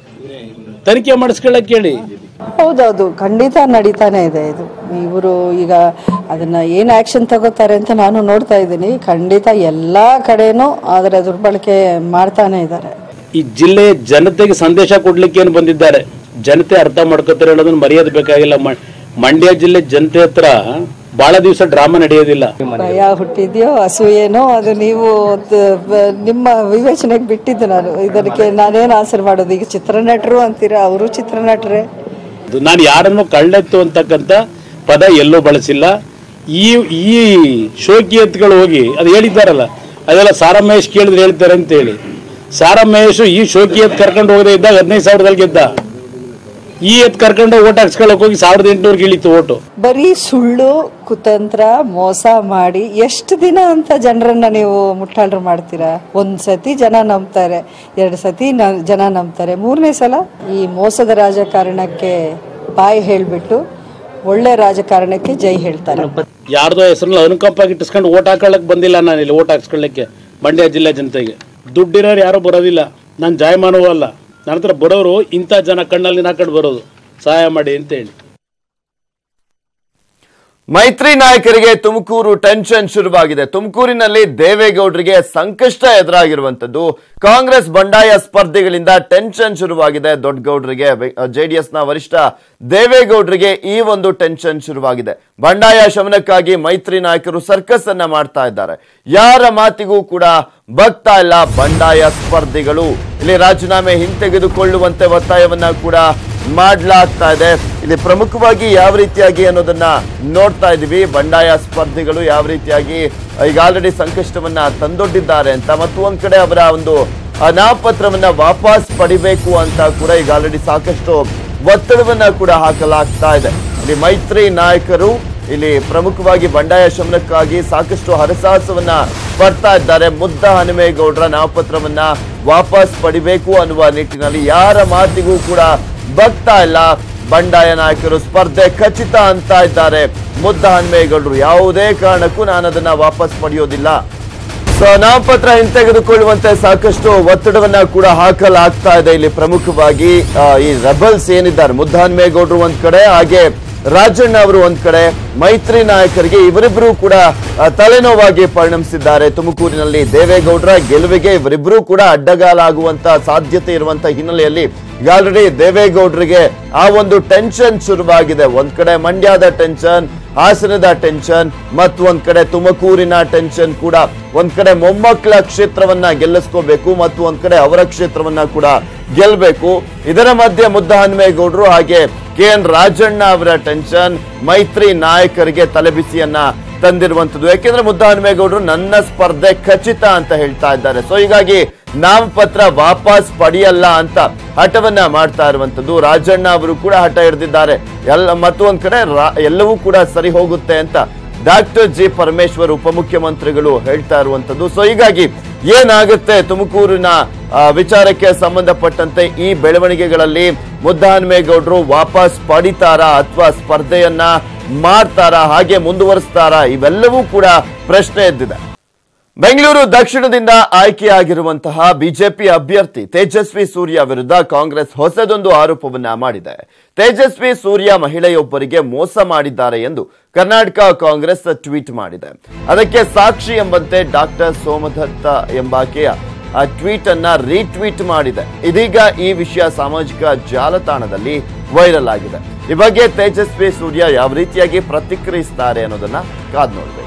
ತನಿಖೆ ಮಾಡಿಸ್ಕೊಳ್ಳಕ್ ಹೇಳಿ. ಹೌದೌದು, ಖಂಡಿತ ನಡೀತಾನೆ ಇದೆ ಇದು. ಇವರು ಈಗ ಅದನ್ನ ಏನ್ ಆಕ್ಷನ್ ತಗೋತಾರೆ ಅಂತ ನಾನು ನೋಡ್ತಾ ಇದ್ದೀನಿ. ಖಂಡಿತ ಎಲ್ಲಾ ಕಡೆನೂ ಅದರ ದುರ್ಬಳಕೆ ಮಾಡ್ತಾನೆ ಇದ್ದಾರೆ. ಈ ಜಿಲ್ಲೆಯ ಜನತೆಗೆ ಸಂದೇಶ ಕೊಡ್ಲಿಕ್ಕೆ ಏನು ಬಂದಿದ್ದಾರೆ, ಜನತೆ ಅರ್ಥ ಮಾಡ್ಕೋತಾರೆ ಅನ್ನೋದನ್ನ ಮರೆಯೋದು ಬೇಕಾಗಿಲ್ಲ. ಮಂಡ್ಯ ಜಿಲ್ಲೆ ಜನತೆ ಹತ್ರ ಬಹಳ ದಿವಸ ಡ್ರಾಮಾ ನಡೆಯೋದಿಲ್ಲ. ಭಯ ಹುಟ್ಟಿದ್ಯೋ ಅಸೂಯೇನೋ ಅದು ನೀವು ನಿಮ್ಮ ವಿವೇಚನೆಗೆ ಬಿಟ್ಟಿದ್ದು. ನಾನು ಇದಕ್ಕೆ ನಾನೇನು ಆನ್ಸರ್ ಮಾಡೋದು. ಈಗ ಚಿತ್ರನಟರು ಅಂತೀರಾ, ಅವರು ಚಿತ್ರನಟರೇ. ನಾನು ಯಾರನ್ನು ಕಳ್ಳೆತ್ತು ಅಂತಕ್ಕಂಥ ಪದ ಎಲ್ಲೂ ಬಳಸಿಲ್ಲ. ಈ ಈ ಶೋಕಿಯತ್ಗಳು ಹೋಗಿ ಅದು ಹೇಳಿದ್ದಾರಲ್ಲ, ಅದೆಲ್ಲ ಸಾರಾ ಮಹೇಶ್ ಕೇಳಿದ್ರೆ ಹೇಳ್ತಾರೆ ಅಂತ ಹೇಳಿ. ಸಾರಾ ಮಹೇಶ್ ಈ ಶೋಕಿಯತ್ ಕರ್ಕೊಂಡು ಹೋಗದೆ ಇದ್ದಾಗ ಹದಿನೈದು ಸಾವಿರದಲ್ಲಿ ಗೆದ್ದ. ಈ ಎತ್ ಕರ್ಕೊಂಡು ಓಟ್ ಹಾಕ್ಸ್ಕೊಳಕ್ ಹೋಗಿ ಸಾವಿರದ ಎಂಟುನೂರ್ಗೆ ಇಳಿತು ಓಟು. ಬರೀ ಸುಳ್ಳು ಕುತಂತ್ರ ಮೋಸ ಮಾಡಿ ಎಷ್ಟು ದಿನ ಅಂತ ಜನರನ್ನ ನೀವು ಮುಟ್ಟಾಳ್ರು ಮಾಡ್ತೀರಾ? ಒಂದ್ ಸತಿ ಜನ ನಂಬ್ತಾರೆ, ಎರಡು ಸತಿ ಜನ ನಂಬ್ತಾರೆ, ಮೂರನೇ ಸಲ ಈ ಮೋಸದ ರಾಜಕಾರಣಕ್ಕೆ ಬಾಯಿ ಹೇಳ್ಬಿಟ್ಟು ಒಳ್ಳೆ ರಾಜಕಾರಣಕ್ಕೆ ಜೈ ಹೇಳ್ತಾರೆ. ಯಾರ್ದೋ ಹೆಸರನ್ನ ಅನುಕಂಪ ಇಟ್ಟಿಸ್ಕೊಂಡು ಓಟ್ ಹಾಕೊಳ್ಳಕ್ ಬಂದಿಲ್ಲ ನಾನು ಇಲ್ಲಿ ಓಟ್ ಹಾಕ್ಸ್ಕೊಳ್ಳಕ್ಕೆ. ಮಂಡ್ಯ ಜಿಲ್ಲೆ ಜನತೆಗೆ ದುಡ್ಡಿರೋರು ಯಾರು ಬರೋದಿಲ್ಲ. ನಾನು ಜಾಯಮಾನವೂ ಅಲ್ಲ. ನನ್ನ ಹತ್ರ ಬರೋರು ಇಂಥ ಜನ ಕಣ್ಣಲ್ಲಿ ಹಾಕೊಂಡು ಬರೋದು ಸಹಾಯ ಮಾಡಿ ಅಂತ ಹೇಳಿ. ಮೈತ್ರಿ ನಾಯಕರಿಗೆ ತುಮಕೂರು ಟೆನ್ಷನ್ ಶುರುವಾಗಿದೆ. ತುಮಕೂರಿನಲ್ಲಿ ದೇವೇಗೌಡರಿಗೆ ಸಂಕಷ್ಟ ಎದುರಾಗಿರುವಂತದ್ದು. ಕಾಂಗ್ರೆಸ್ ಬಂಡಾಯ ಸ್ಪರ್ಧಿಗಳಿಂದ ಟೆನ್ಷನ್ ಶುರುವಾಗಿದೆ. ದೊಡ್ಡಗೌಡರಿಗೆ ಜೆಡಿಎಸ್ನ ವರಿಷ್ಠ ದೇವೇಗೌಡರಿಗೆ ಈ ಒಂದು ಟೆನ್ಷನ್ ಶುರುವಾಗಿದೆ. ಬಂಡಾಯ ಶಮನಕ್ಕಾಗಿ ಮೈತ್ರಿ ನಾಯಕರು ಸರ್ಕಸ್ ಅನ್ನ ಮಾಡ್ತಾ ಇದ್ದಾರೆ. ಯಾರ ಮಾತಿಗೂ ಕೂಡ ಬಗ್ತಾ ಇಲ್ಲ ಬಂಡಾಯ ಸ್ಪರ್ಧಿಗಳು. ಇಲ್ಲಿ ರಾಜೀನಾಮೆ ಹಿಂತೆಗೆದುಕೊಳ್ಳುವಂತೆ ಒತ್ತಾಯವನ್ನ ಕೂಡ ಮಾಡಲಾಗ್ತಾ ಇದೆ. ಇಲ್ಲಿ ಪ್ರಮುಖವಾಗಿ ಯಾವ ರೀತಿಯಾಗಿ ಅನ್ನೋದನ್ನ ನೋಡ್ತಾ ಇದೀವಿ. ಬಂಡಾಯ ಸ್ಪರ್ಧಿಗಳು ಯಾವ ರೀತಿಯಾಗಿ ಈಗ ಆಲ್ರೆಡಿ ಸಂಕಷ್ಟವನ್ನ ತಂದೊಡ್ಡಿದ್ದಾರೆ ಅಂತ, ಮತ್ತು ಒಂದ್ ಕಡೆ ಅವರ ಒಂದು ನಾಮಪತ್ರವನ್ನ ವಾಪಸ್ ಪಡಿಬೇಕು ಅಂತ ಕೂಡ ಈಗ ಆಲ್ರೆಡಿ ಸಾಕಷ್ಟು ಒತ್ತಡವನ್ನ ಕೂಡ ಹಾಕಲಾಗ್ತಾ ಇದೆ. ಇಲ್ಲಿ ಮೈತ್ರಿ ನಾಯಕರು ಇಲ್ಲಿ ಪ್ರಮುಖವಾಗಿ ಬಂಡಾಯ ಶಮನಕ್ಕಾಗಿ ಸಾಕಷ್ಟು ಹರಸಾಹಸವನ್ನ ಪಡ್ತಾ ಇದ್ದಾರೆ. ಮುದ್ದ ಹನುಮೇಗೌಡರ ನಾಮಪತ್ರವನ್ನ ವಾಪಸ್ ಪಡಿಬೇಕು ಅನ್ನುವ ನಿಟ್ಟಿನಲ್ಲಿ ಯಾರ ಮಾತಿಗೂ ಕೂಡ ಬಗ್ತಾ ಇಲ್ಲ. ಬಂಡಾಯ ನಾಯಕರು ಸ್ಪರ್ಧೆ ಖಚಿತ ಅಂತ ಇದ್ದಾರೆ. ಮುದ್ದ ಹನುಮೇಗೌಡರು ಯಾವುದೇ ಕಾರಣಕ್ಕೂ ನಾನು ಅದನ್ನ ವಾಪಸ್ ಪಡೆಯೋದಿಲ್ಲ, ಸೊ ನಾಮಪತ್ರ ಹಿಂತೆಗೆದುಕೊಳ್ಳುವಂತೆ ಸಾಕಷ್ಟು ಒತ್ತಡವನ್ನ ಕೂಡ ಹಾಕಲಾಗ್ತಾ ಇದೆ. ಇಲ್ಲಿ ಪ್ರಮುಖವಾಗಿ ಈ ರೆಬಲ್ಸ್ ಏನಿದ್ದಾರೆ, ಮುದ್ದ ಹನುಮೇಗೌಡರು ಒಂದ್ ಕಡೆ, ಹಾಗೆ ರಾಜಣ್ಣ ಅವರು ಒಂದ್ ಕಡೆ, ಮೈತ್ರಿ ನಾಯಕರಿಗೆ ಇವರಿಬ್ರು ಕೂಡ ತಲೆನೋವಾಗಿ ಪರಿಣಮಿಸಿದ್ದಾರೆ. ತುಮಕೂರಿನಲ್ಲಿ ದೇವೇಗೌಡರ ಗೆಲುವಿಗೆ ಇವರಿಬ್ರು ಕೂಡ ಅಡ್ಡಗಾಲಾಗುವಂತ ಸಾಧ್ಯತೆ ಇರುವಂತ ಹಿನ್ನೆಲೆಯಲ್ಲಿ ಈಗ ಆಲ್ರೆಡಿ ದೇವೇಗೌಡರಿಗೆ ಆ ಒಂದು ಟೆನ್ಷನ್ ಶುರುವಾಗಿದೆ. ಒಂದ್ ಕಡೆ ಮಂಡ್ಯದ ಟೆನ್ಷನ್, ಹಾಸನದ ಟೆನ್ಷನ್, ಮತ್ತು ಒಂದ್ ಕಡೆ ತುಮಕೂರಿನ ಟೆನ್ಷನ್ ಕೂಡ. ಒಂದ್ ಕಡೆ ಮೊಮ್ಮಕ್ಕಳ ಕ್ಷೇತ್ರವನ್ನ ಗೆಲ್ಲಿಸ್ಕೋಬೇಕು, ಮತ್ತು ಒಂದ್ ಕಡೆ ಅವರ ಕ್ಷೇತ್ರವನ್ನ ಕೂಡ ಗೆಲ್ಲಬೇಕು. ಇದರ ಮಧ್ಯೆ ಮುದ್ದ ಹನುಮೇಗೌಡರು ಹಾಗೆ ಕೆ ಎನ್ ರಾಜಣ್ಣ ಅವರ ಟೆನ್ಷನ್ ಮೈತ್ರಿ ನಾಯಕರಿಗೆ ತಲೆಬಿಸಿಯನ್ನ ತಂದಿರುವಂತದ್ದು. ಯಾಕೆಂದ್ರೆ ಮುದ್ದ ಹನುಮೇಗೌಡರು ನನ್ನ ಸ್ಪರ್ಧೆ ಖಚಿತ ಅಂತ ಹೇಳ್ತಾ ಇದ್ದಾರೆ. ಸೊ ಹೀಗಾಗಿ ನಾಮಪತ್ರ ವಾಪಸ್ ಪಡೆಯಲ್ಲ ಅಂತ ಹಠವನ್ನ ಮಾಡ್ತಾ ಇರುವಂತದ್ದು. ರಾಜಣ್ಣ ಅವರು ಕೂಡ ಹಠ ಹಿಡಿದಿದ್ದಾರೆ. ಎಲ್ಲ ಮತ್ತು ಒಂದ್ ಕಡೆ ಎಲ್ಲವೂ ಕೂಡ ಸರಿ ಹೋಗುತ್ತೆ ಅಂತ ಡಾಕ್ಟರ್ ಜಿ ಪರಮೇಶ್ವರ್ ಉಪಮುಖ್ಯಮಂತ್ರಿಗಳು ಹೇಳ್ತಾ ಇರುವಂತದ್ದು. ಸೊ ಹೀಗಾಗಿ ಏನಾಗುತ್ತೆ ತುಮಕೂರಿನ ವಿಚಾರಕ್ಕೆ ಸಂಬಂಧಪಟ್ಟಂತೆ ಈ ಬೆಳವಣಿಗೆಗಳಲ್ಲಿ ಮುದ್ದ ಹನುಮೇಗೌಡರು ವಾಪಸ್ ಪಡಿತಾರಾ ಅಥವಾ ಸ್ಪರ್ಧೆಯನ್ನ ಮಾಡ್ತಾರಾ, ಹಾಗೆ ಮುಂದುವರಿಸ್ತಾರಾ, ಇವೆಲ್ಲವೂ ಕೂಡ ಪ್ರಶ್ನೆ ಎದ್ದಿದೆ. ಬೆಂಗಳೂರು ದಕ್ಷಿಣದಿಂದ ಆಯ್ಕೆಯಾಗಿರುವಂತಹ ಬಿಜೆಪಿ ಅಭ್ಯರ್ಥಿ ತೇಜಸ್ವಿ ಸೂರ್ಯ ವಿರುದ್ಧ ಕಾಂಗ್ರೆಸ್ ಹೊಸದೊಂದು ಆರೋಪವನ್ನ ಮಾಡಿದೆ. ತೇಜಸ್ವಿ ಸೂರ್ಯ ಮಹಿಳೆಯೊಬ್ಬರಿಗೆ ಮೋಸ ಮಾಡಿದ್ದಾರೆ ಎಂದು ಕರ್ನಾಟಕ ಕಾಂಗ್ರೆಸ್ ಟ್ವೀಟ್ ಮಾಡಿದೆ. ಅದಕ್ಕೆ ಸಾಕ್ಷಿ ಎಂಬಂತೆ ಡಾಕ್ಟರ್ ಸೋಮದತ್ತ ಎಂಬಾಕೆಯ ಆ ಟ್ವೀಟ್ ಅನ್ನ ರೀಟ್ವೀಟ್ ಮಾಡಿದೆ. ಇದೀಗ ಈ ವಿಷಯ ಸಾಮಾಜಿಕ ಜಾಲತಾಣದಲ್ಲಿ ವೈರಲ್ ಆಗಿದೆ. ಈ ಬಗ್ಗೆ ತೇಜಸ್ವಿ ಸೂರ್ಯ ಯಾವ ರೀತಿಯಾಗಿ ಪ್ರತಿಕ್ರಿಯಿಸುತ್ತಾರೆ ಅನ್ನೋದನ್ನ ಕಾದ್ ನೋಡಬೇಕು.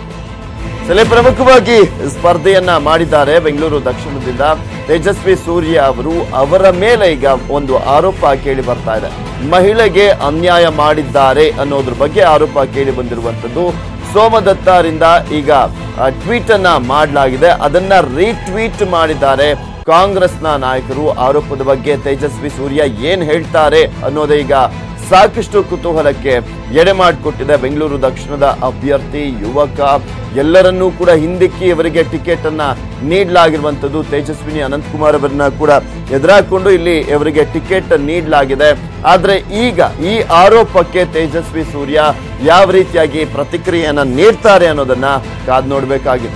ಸಲ ಪ್ರಮುಖವಾಗಿ ಸ್ಪರ್ಧೆಯನ್ನ ಮಾಡಿದ್ದಾರೆ ಬೆಂಗಳೂರು ದಕ್ಷಿಣದಿಂದ ತೇಜಸ್ವಿ ಸೂರ್ಯ ಅವರು. ಅವರ ಮೇಲೆ ಈಗ ಒಂದು ಆರೋಪ ಕೇಳಿ ಬರ್ತಾ ಇದೆ. ಮಹಿಳೆಗೆ ಅನ್ಯಾಯ ಮಾಡಿದ್ದಾರೆ ಅನ್ನೋದ್ರ ಬಗ್ಗೆ ಆರೋಪ ಕೇಳಿ ಬಂದಿರುವಂತದ್ದು. ಸೋಮದತ್ತರಿಂದ ಈಗ ಟ್ವೀಟ್ ಅನ್ನ ಮಾಡಲಾಗಿದೆ, ಅದನ್ನ ರೀಟ್ವೀಟ್ ಮಾಡಿದ್ದಾರೆ ಕಾಂಗ್ರೆಸ್ನ ನಾಯಕರು. ಆರೋಪದ ಬಗ್ಗೆ ತೇಜಸ್ವಿ ಸೂರ್ಯ ಏನ್ ಹೇಳ್ತಾರೆ ಅನ್ನೋದೇ ಈಗ ಸಾಕಷ್ಟು ಕುತೂಹಲಕ್ಕೆ ಎಡೆ ಮಾಡಿಕೊಟ್ಟಿದೆ. ಬೆಂಗಳೂರು ದಕ್ಷಿಣದ ಅಭ್ಯರ್ಥಿ ಯುವಕ, ಎಲ್ಲರನ್ನೂ ಕೂಡ ಹಿಂದಿಕ್ಕಿ ಇವರಿಗೆ ಟಿಕೆಟ್ ಅನ್ನ ನೀಡಲಾಗಿರುವಂತದ್ದು. ತೇಜಸ್ವಿನಿ ಅನಂತಕುಮಾರ್ ಅವರನ್ನ ಕೂಡ ಎದುರಾಕೊಂಡು ಇಲ್ಲಿ ಇವರಿಗೆ ಟಿಕೆಟ್ ನೀಡಲಾಗಿದೆ. ಆದ್ರೆ ಈಗ ಈ ಆರೋಪಕ್ಕೆ ತೇಜಸ್ವಿ ಸೂರ್ಯ ಯಾವ ರೀತಿಯಾಗಿ ಪ್ರತಿಕ್ರಿಯೆಯನ್ನ ನೀಡ್ತಾರೆ ಅನ್ನೋದನ್ನ ಕಾದ್ ನೋಡಬೇಕಾಗಿದೆ.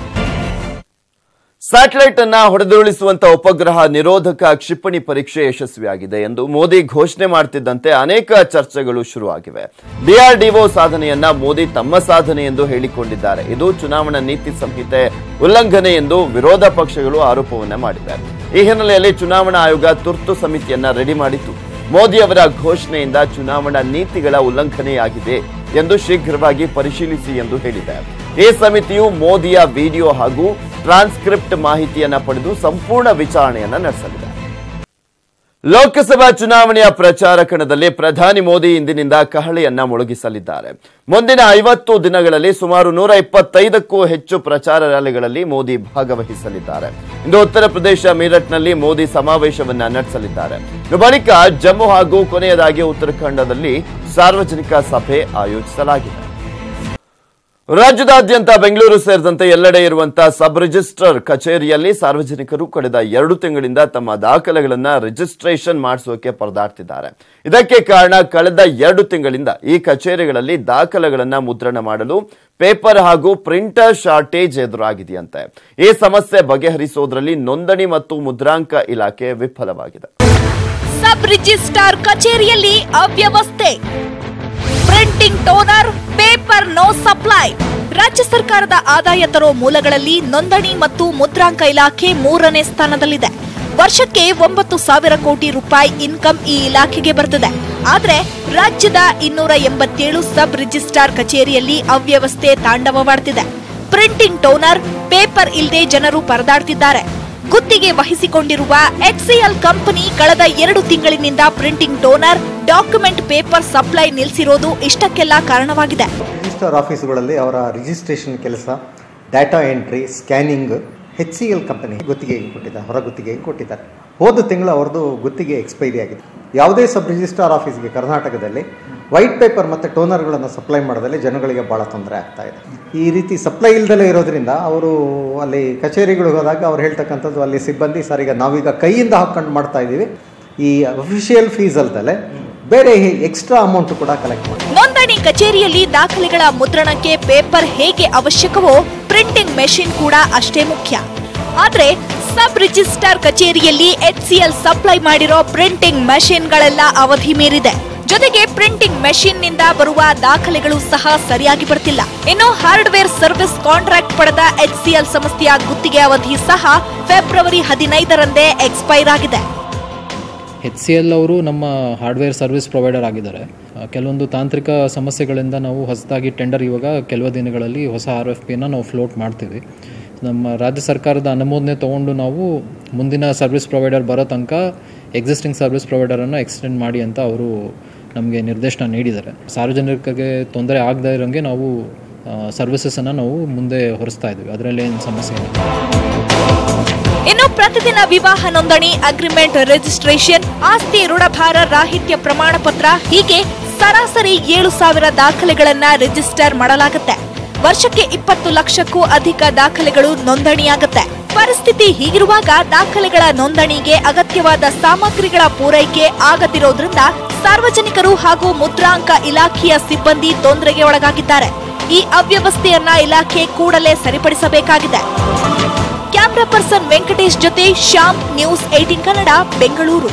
ಸ್ಯಾಟಲೈಟ್ ಅನ್ನ ಹೊಡೆದುರುಳಿಸುವಂತ ಉಪಗ್ರಹ ನಿರೋಧಕ ಕ್ಷಿಪಣಿ ಪರೀಕ್ಷೆ ಯಶಸ್ವಿಯಾಗಿದೆ ಎಂದು ಮೋದಿ ಘೋಷಣೆ ಮಾಡುತ್ತಿದ್ದಂತೆ ಅನೇಕ ಚರ್ಚೆಗಳು ಶುರುವಾಗಿವೆ. ಡಿಆರ್ಡಿಒ ಸಾಧನೆಯನ್ನ ಮೋದಿ ತಮ್ಮ ಸಾಧನೆ ಎಂದು ಹೇಳಿಕೊಂಡಿದ್ದಾರೆ. ಇದು ಚುನಾವಣಾ ನೀತಿ ಸಂಹಿತೆ ಉಲ್ಲಂಘನೆ ಎಂದು ವಿರೋಧ ಪಕ್ಷಗಳು ಆರೋಪವನ್ನ ಮಾಡಿವೆ. ಈ ಹಿನ್ನೆಲೆಯಲ್ಲಿ ಚುನಾವಣಾ ಆಯೋಗ ತುರ್ತು ಸಮಿತಿಯನ್ನ ರೆಡಿ ಮಾಡಿತ್ತು. ಮೋದಿ ಅವರ ಘೋಷಣೆಯಿಂದ ಚುನಾವಣಾ ನೀತಿಗಳ ಉಲ್ಲಂಘನೆಯಾಗಿದೆ ಎಂದು ಶೀಘ್ರವಾಗಿ ಪರಿಶೀಲಿಸಿ ಎಂದು ಹೇಳಿದೆ. ಈ ಸಮಿತಿಯು ಮೋದಿಯ ವಿಡಿಯೋ ಹಾಗೂ ಟ್ರಾನ್ಸ್ಕ್ರಿಪ್ಟ್ ಮಾಹಿತಿಯನ್ನ ಪಡೆದು ಸಂಪೂರ್ಣ ವಿಚಾರಣೆಯನ್ನ ನಡೆಸಲಿದೆ. ಲೋಕಸಭಾ ಚುನಾವಣೆಯ ಪ್ರಚಾರ ಕಣದಲ್ಲಿ ಪ್ರಧಾನಿ ಮೋದಿ ಇಂದಿನಿಂದ ಕಹಳೆಯನ್ನ ಮೊಳಗಿಸಲಿದ್ದಾರೆ. ಮುಂದಿನ ಐವತ್ತು ದಿನಗಳಲ್ಲಿ ಸುಮಾರು ನೂರ ಇಪ್ಪತ್ತೈದಕ್ಕೂ ಹೆಚ್ಚು ಪ್ರಚಾರ ರ್ಯಾಲಿಗಳಲ್ಲಿ ಮೋದಿ ಭಾಗವಹಿಸಲಿದ್ದಾರೆ. ಇಂದು ಉತ್ತರ ಪ್ರದೇಶ ಮೀರಟ್ನಲ್ಲಿ ಮೋದಿ ಸಮಾವೇಶವನ್ನ ನಡೆಸಲಿದ್ದಾರೆ. ಬಳಿಕ ಜಮ್ಮು ಹಾಗೂ ಕೊನೆಯದಾಗಿ ಉತ್ತರಾಖಂಡದಲ್ಲಿ ಸಾರ್ವಜನಿಕ ಸಭೆ ಆಯೋಜಿಸಲಾಗಿದೆ. ರಾಜ್ಯದಾದ್ಯಂತ ಬೆಂಗಳೂರು ಸೇರಿದಂತೆ ಎಲ್ಲೆಡೆ ಇರುವಂತಹ ಸಬ್ ರಿಜಿಸ್ಟ್ರಾರ್ ಕಚೇರಿಯಲ್ಲಿ ಸಾರ್ವಜನಿಕರು ಕಳೆದ ಎರಡು ತಿಂಗಳಿಂದ ತಮ್ಮ ದಾಖಲೆಗಳನ್ನ ರಿಜಿಸ್ಟ್ರೇಷನ್ ಮಾಡಿಸೋಕೆ ಪರದಾಡ್ತಿದ್ದಾರೆ. ಇದಕ್ಕೆ ಕಾರಣ ಕಳೆದ ಎರಡು ತಿಂಗಳಿಂದ ಈ ಕಚೇರಿಗಳಲ್ಲಿ ದಾಖಲೆಗಳನ್ನ ಮುದ್ರಣ ಮಾಡಲು ಪೇಪರ್ ಹಾಗೂ ಪ್ರಿಂಟರ್ ಶಾರ್ಟೇಜ್ ಎದುರಾಗಿದೆಯಂತೆ. ಈ ಸಮಸ್ಯೆ ಬಗೆಹರಿಸುವುದರಲ್ಲಿ ನೋಂದಣಿ ಮತ್ತು ಮುದ್ರಾಂಕ ಇಲಾಖೆ ವಿಫಲವಾಗಿದೆ. ಸಬ್ ರಿಜಿಸ್ಟ್ರಾರ್ ಕಚೇರಿಯಲ್ಲಿ ಅವ್ಯವಸ್ಥೆ, printing toner, paper no supply. ರಾಜ್ಯ ಸರ್ಕಾರದ ಆದಾಯ ತರೋ ಮೂಲಗಳಲ್ಲಿ ನೋಂದಣಿ ಮತ್ತು ಮುದ್ರಾಂಕ ಇಲಾಖೆ ಮೂರನೇ ಸ್ಥಾನದಲ್ಲಿದೆ. ವರ್ಷಕ್ಕೆ ಒಂಬತ್ತು ಸಾವಿರ ಕೋಟಿ ರೂಪಾಯಿ ಇನ್ಕಮ್ ಈ ಇಲಾಖೆಗೆ ಬರ್ತದೆ. ಆದ್ರೆ ರಾಜ್ಯದ ಇನ್ನೂರ ಎಂಬತ್ತೇಳು ಸಬ್ ರಿಜಿಸ್ಟ್ರಾರ್ ಕಚೇರಿಯಲ್ಲಿ ಅವ್ಯವಸ್ಥೆ ತಾಂಡವವಾಡ್ತಿದೆ. ಪ್ರಿಂಟಿಂಗ್ ಟೋನರ್, ಪೇಪರ್ ಇಲ್ಲದೆ ಜನರು ಪರದಾಡ್ತಿದ್ದಾರೆ. ಗುತ್ತಿಗೆ ವಹಿಸಿಕೊಂಡಿರುವ ಎಚ್ಸಿಎಲ್ ಕಂಪನಿ ಕಳೆದ ಎರಡು ತಿಂಗಳಿನಿಂದ printing toner, document paper supply ನಿಲ್ಲಿಸಿರೋದು ಇಷ್ಟಕ್ಕೆಲ್ಲ ಕಾರಣವಾಗಿದೆ. ರಿಜಿಸ್ಟರ್ ಆಫೀಸುಗಳಲ್ಲಿ ಅವರ ರಿಜಿಸ್ಟ್ರೇಷನ್ ಕೆಲಸ, data entry, scanning H C L company ಗುತ್ತಿಗೆಗೆ ಕೊಟ್ಟಿದ್ದಾರೆ, ಹೊರ ಗುತ್ತಿಗೆಗೆ ಕೊಟ್ಟಿದ್ದಾರೆ. ಹೋದ ತಿಂಗಳು ಅವ್ರದ್ದು ಗುತ್ತಿಗೆ ಎಕ್ಸ್ಪೈರಿ ಆಗಿದೆ. ಯಾವುದೇ ಸಬ್ ರಿಜಿಸ್ಟ್ರಾರ್ ಆಫೀಸ್ಗೆ ಕರ್ನಾಟಕದಲ್ಲಿ ವೈಟ್ ಪೇಪರ್ ಮತ್ತು ಟೋನರ್ಗಳನ್ನು ಸಪ್ಲೈ ಮಾಡೋದ್ರಲ್ಲಿ ಜನಗಳಿಗೆ ಭಾಳ ತೊಂದರೆ ಆಗ್ತಾ ಇದೆ. ಈ ರೀತಿ ಸಪ್ಲೈ ಇಲ್ದಲೇ ಇರೋದ್ರಿಂದ ಅವರು ಅಲ್ಲಿ ಕಚೇರಿಗಳಿಗೆ ಹೋದಾಗ ಅವ್ರು ಹೇಳ್ತಕ್ಕಂಥದ್ದು ಅಲ್ಲಿ ಸಿಬ್ಬಂದಿ ಸರ್ ಈಗ ನಾವೀಗ ಕೈಯಿಂದ ಹಾಕೊಂಡು ಮಾಡ್ತಾ ಇದ್ದೀವಿ, ಈ ಅಫಿಷಿಯಲ್ ಫೀಸ್ ಅಲ್ದಲೆ ಬೇರೆ ಎಕ್ಸ್ಟ್ರಾ ಅಮೌಂಟ್ ಕೂಡ ಕಲೆಕ್ಟ್ ಮಾಡಿ. ನೋಂದಣಿ ಕಚೇರಿಯಲ್ಲಿ ದಾಖಲೆಗಳ ಮುದ್ರಣಕ್ಕೆ ಪೇಪರ್ ಹೇಗೆ ಅವಶ್ಯಕವೋ ಪ್ರಿಂಟಿಂಗ್ ಮೆಷಿನ್ ಕೂಡ ಅಷ್ಟೇ ಮುಖ್ಯ. ಆದ್ರೆ ಸಬ್ ರಿಜಿಸ್ಟ್ರಾರ್ ಕಚೇರಿಯಲ್ಲಿ ಎಚ್ಸಿಎಲ್ ಸಪ್ಲೈ ಮಾಡಿರೋ ಪ್ರಿಂಟಿಂಗ್ ಮೆಷಿನ್ಗಳೆಲ್ಲ ಅವಧಿ ಮೀರಿದೆ. ಜೊತೆಗೆ ಪ್ರಿಂಟಿಂಗ್ ಮೆಷಿನ್ ನಿಂದ ಬರುವ ದಾಖಲೆಗಳು ಸಹ ಸರಿಯಾಗಿ ಬರ್ತಿಲ್ಲ. ಇನ್ನು ಹಾರ್ಡ್ವೇರ್ ಸರ್ವಿಸ್ ಕಾಂಟ್ರಾಕ್ಟ್ ಪಡೆದ ಎಚ್ಸಿಎಲ್ ಸಂಸ್ಥೆಯ ಗುತ್ತಿಗೆ ಅವಧಿ ಸಹ ಫೆಬ್ರವರಿ ಹದಿನೈದರಂದೇ ಎಕ್ಸ್ಪೈರ್ ಆಗಿದೆ. ಎಚ್ ಸಿ ಎಲ್ ಅವರು ನಮ್ಮ ಹಾರ್ಡ್ವೇರ್ ಸರ್ವಿಸ್ ಪ್ರೊವೈಡರ್ ಆಗಿದ್ದಾರೆ. ಕೆಲವೊಂದು ತಾಂತ್ರಿಕ ಸಮಸ್ಯೆಗಳಿಂದ ನಾವು ಹೊಸದಾಗಿ ಟೆಂಡರ್ ಇವಾಗ ಕೆಲವು ದಿನಗಳಲ್ಲಿ ಹೊಸ ಆರ್ ಎಫ್ ಪಿನ ನಾವು ಫ್ಲೋಟ್ ಮಾಡ್ತೀವಿ. ನಮ್ಮ ರಾಜ್ಯ ಸರ್ಕಾರದ ಅನುಮೋದನೆ ತೊಗೊಂಡು ನಾವು ಮುಂದಿನ ಸರ್ವಿಸ್ ಪ್ರೊವೈಡರ್ ಬರೋ ತನಕ ಎಕ್ಸಿಸ್ಟಿಂಗ್ ಸರ್ವಿಸ್ ಪ್ರೊವೈಡರನ್ನು ಎಕ್ಸ್ಟೆಂಡ್ ಮಾಡಿ ಅಂತ ಅವರು ನಮಗೆ ನಿರ್ದೇಶನ ನೀಡಿದ್ದಾರೆ. ಸಾರ್ವಜನಿಕರಿಗೆ ತೊಂದರೆ ಆಗದೇ ಇರೋಂಗೆ ನಾವು ಸರ್ವಿಸಸನ್ನು ನಾವು ಮುಂದೆ ಹೊರಿಸ್ತಾ ಇದ್ದೀವಿ. ಅದರಲ್ಲಿ ಏನು ಸಮಸ್ಯೆ ಇಲ್ಲ. ಇನ್ನು ಪ್ರತಿದಿನ ವಿವಾಹ ನೋಂದಣಿ, ಅಗ್ರಿಮೆಂಟ್ ರಿಜಿಸ್ಟ್ರೇಷನ್, ಆಸ್ತಿ ಋಣಭಾರ ರಾಹಿತ್ಯ ಪ್ರಮಾಣ ಪತ್ರ ಹೀಗೆ ಸರಾಸರಿ ಏಳು ಸಾವಿರ ದಾಖಲೆಗಳನ್ನ ರಿಜಿಸ್ಟರ್ ಮಾಡಲಾಗುತ್ತೆ. ವರ್ಷಕ್ಕೆ ಇಪ್ಪತ್ತು ಲಕ್ಷಕ್ಕೂ ಅಧಿಕ ದಾಖಲೆಗಳು ನೋಂದಣಿಯಾಗುತ್ತೆ. ಪರಿಸ್ಥಿತಿ ಹೀಗಿರುವಾಗ ದಾಖಲೆಗಳ ನೋಂದಣಿಗೆ ಅಗತ್ಯವಾದ ಸಾಮಗ್ರಿಗಳ ಪೂರೈಕೆ ಆಗದಿರೋದ್ರಿಂದ ಸಾರ್ವಜನಿಕರು ಹಾಗೂ ಮುದ್ರಾಂಕ ಇಲಾಖೆಯ ಸಿಬ್ಬಂದಿ ತೊಂದರೆಗೆ ಒಳಗಾಗಿದ್ದಾರೆ. ಈ ಅವ್ಯವಸ್ಥೆಯನ್ನ ಇಲಾಖೆ ಕೂಡಲೇ ಸರಿಪಡಿಸಬೇಕಾಗಿದೆ. ಕ್ಯಾಮರಾ ಪರ್ಸನ್ ವೆಂಕಟೇಶ್ ಜೊತೆ ಶ್ಯಾಮ್, ನ್ಯೂಸ್ ಏಟೀನ್ ಕನ್ನಡ, ಬೆಂಗಳೂರು.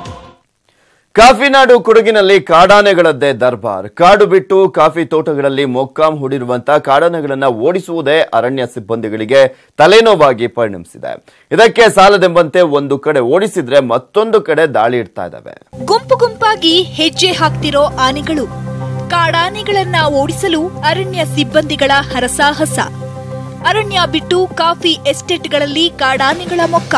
ಕಾಫಿನಾಡು ಕೊಡಗಿನಲ್ಲಿ ಕಾಡಾನೆಗಳದ್ದೇ ದರ್ಬಾರ್. ಕಾಡು ಬಿಟ್ಟು ಕಾಫಿ ತೋಟಗಳಲ್ಲಿ ಮೊಕ್ಕಾಂ ಹೂಡಿರುವಂತಹ ಕಾಡಾನೆಗಳನ್ನ ಓಡಿಸುವುದೇ ಅರಣ್ಯ ಸಿಬ್ಬಂದಿಗಳಿಗೆ ತಲೆನೋವಾಗಿ ಪರಿಣಮಿಸಿದೆ. ಇದಕ್ಕೆ ಸಾಲದೆಂಬಂತೆ ಒಂದು ಕಡೆ ಓಡಿಸಿದ್ರೆ ಮತ್ತೊಂದು ಕಡೆ ದಾಳಿ ಇಡ್ತಾ ಇದ್ದಾವೆ. ಗುಂಪು ಗುಂಪಾಗಿ ಹೆಜ್ಜೆ ಹಾಕ್ತಿರೋ ಆನೆಗಳು. ಕಾಡಾನೆಗಳನ್ನ ಓಡಿಸಲು ಅರಣ್ಯ ಸಿಬ್ಬಂದಿಗಳ ಹರಸಾಹಸ. ಅರಣ್ಯ ಬಿಟ್ಟು ಕಾಫಿ ಎಸ್ಟೇಟ್ಗಳಲ್ಲಿ ಕಾಡಾನೆಗಳ ಮೊಕ್ಕ.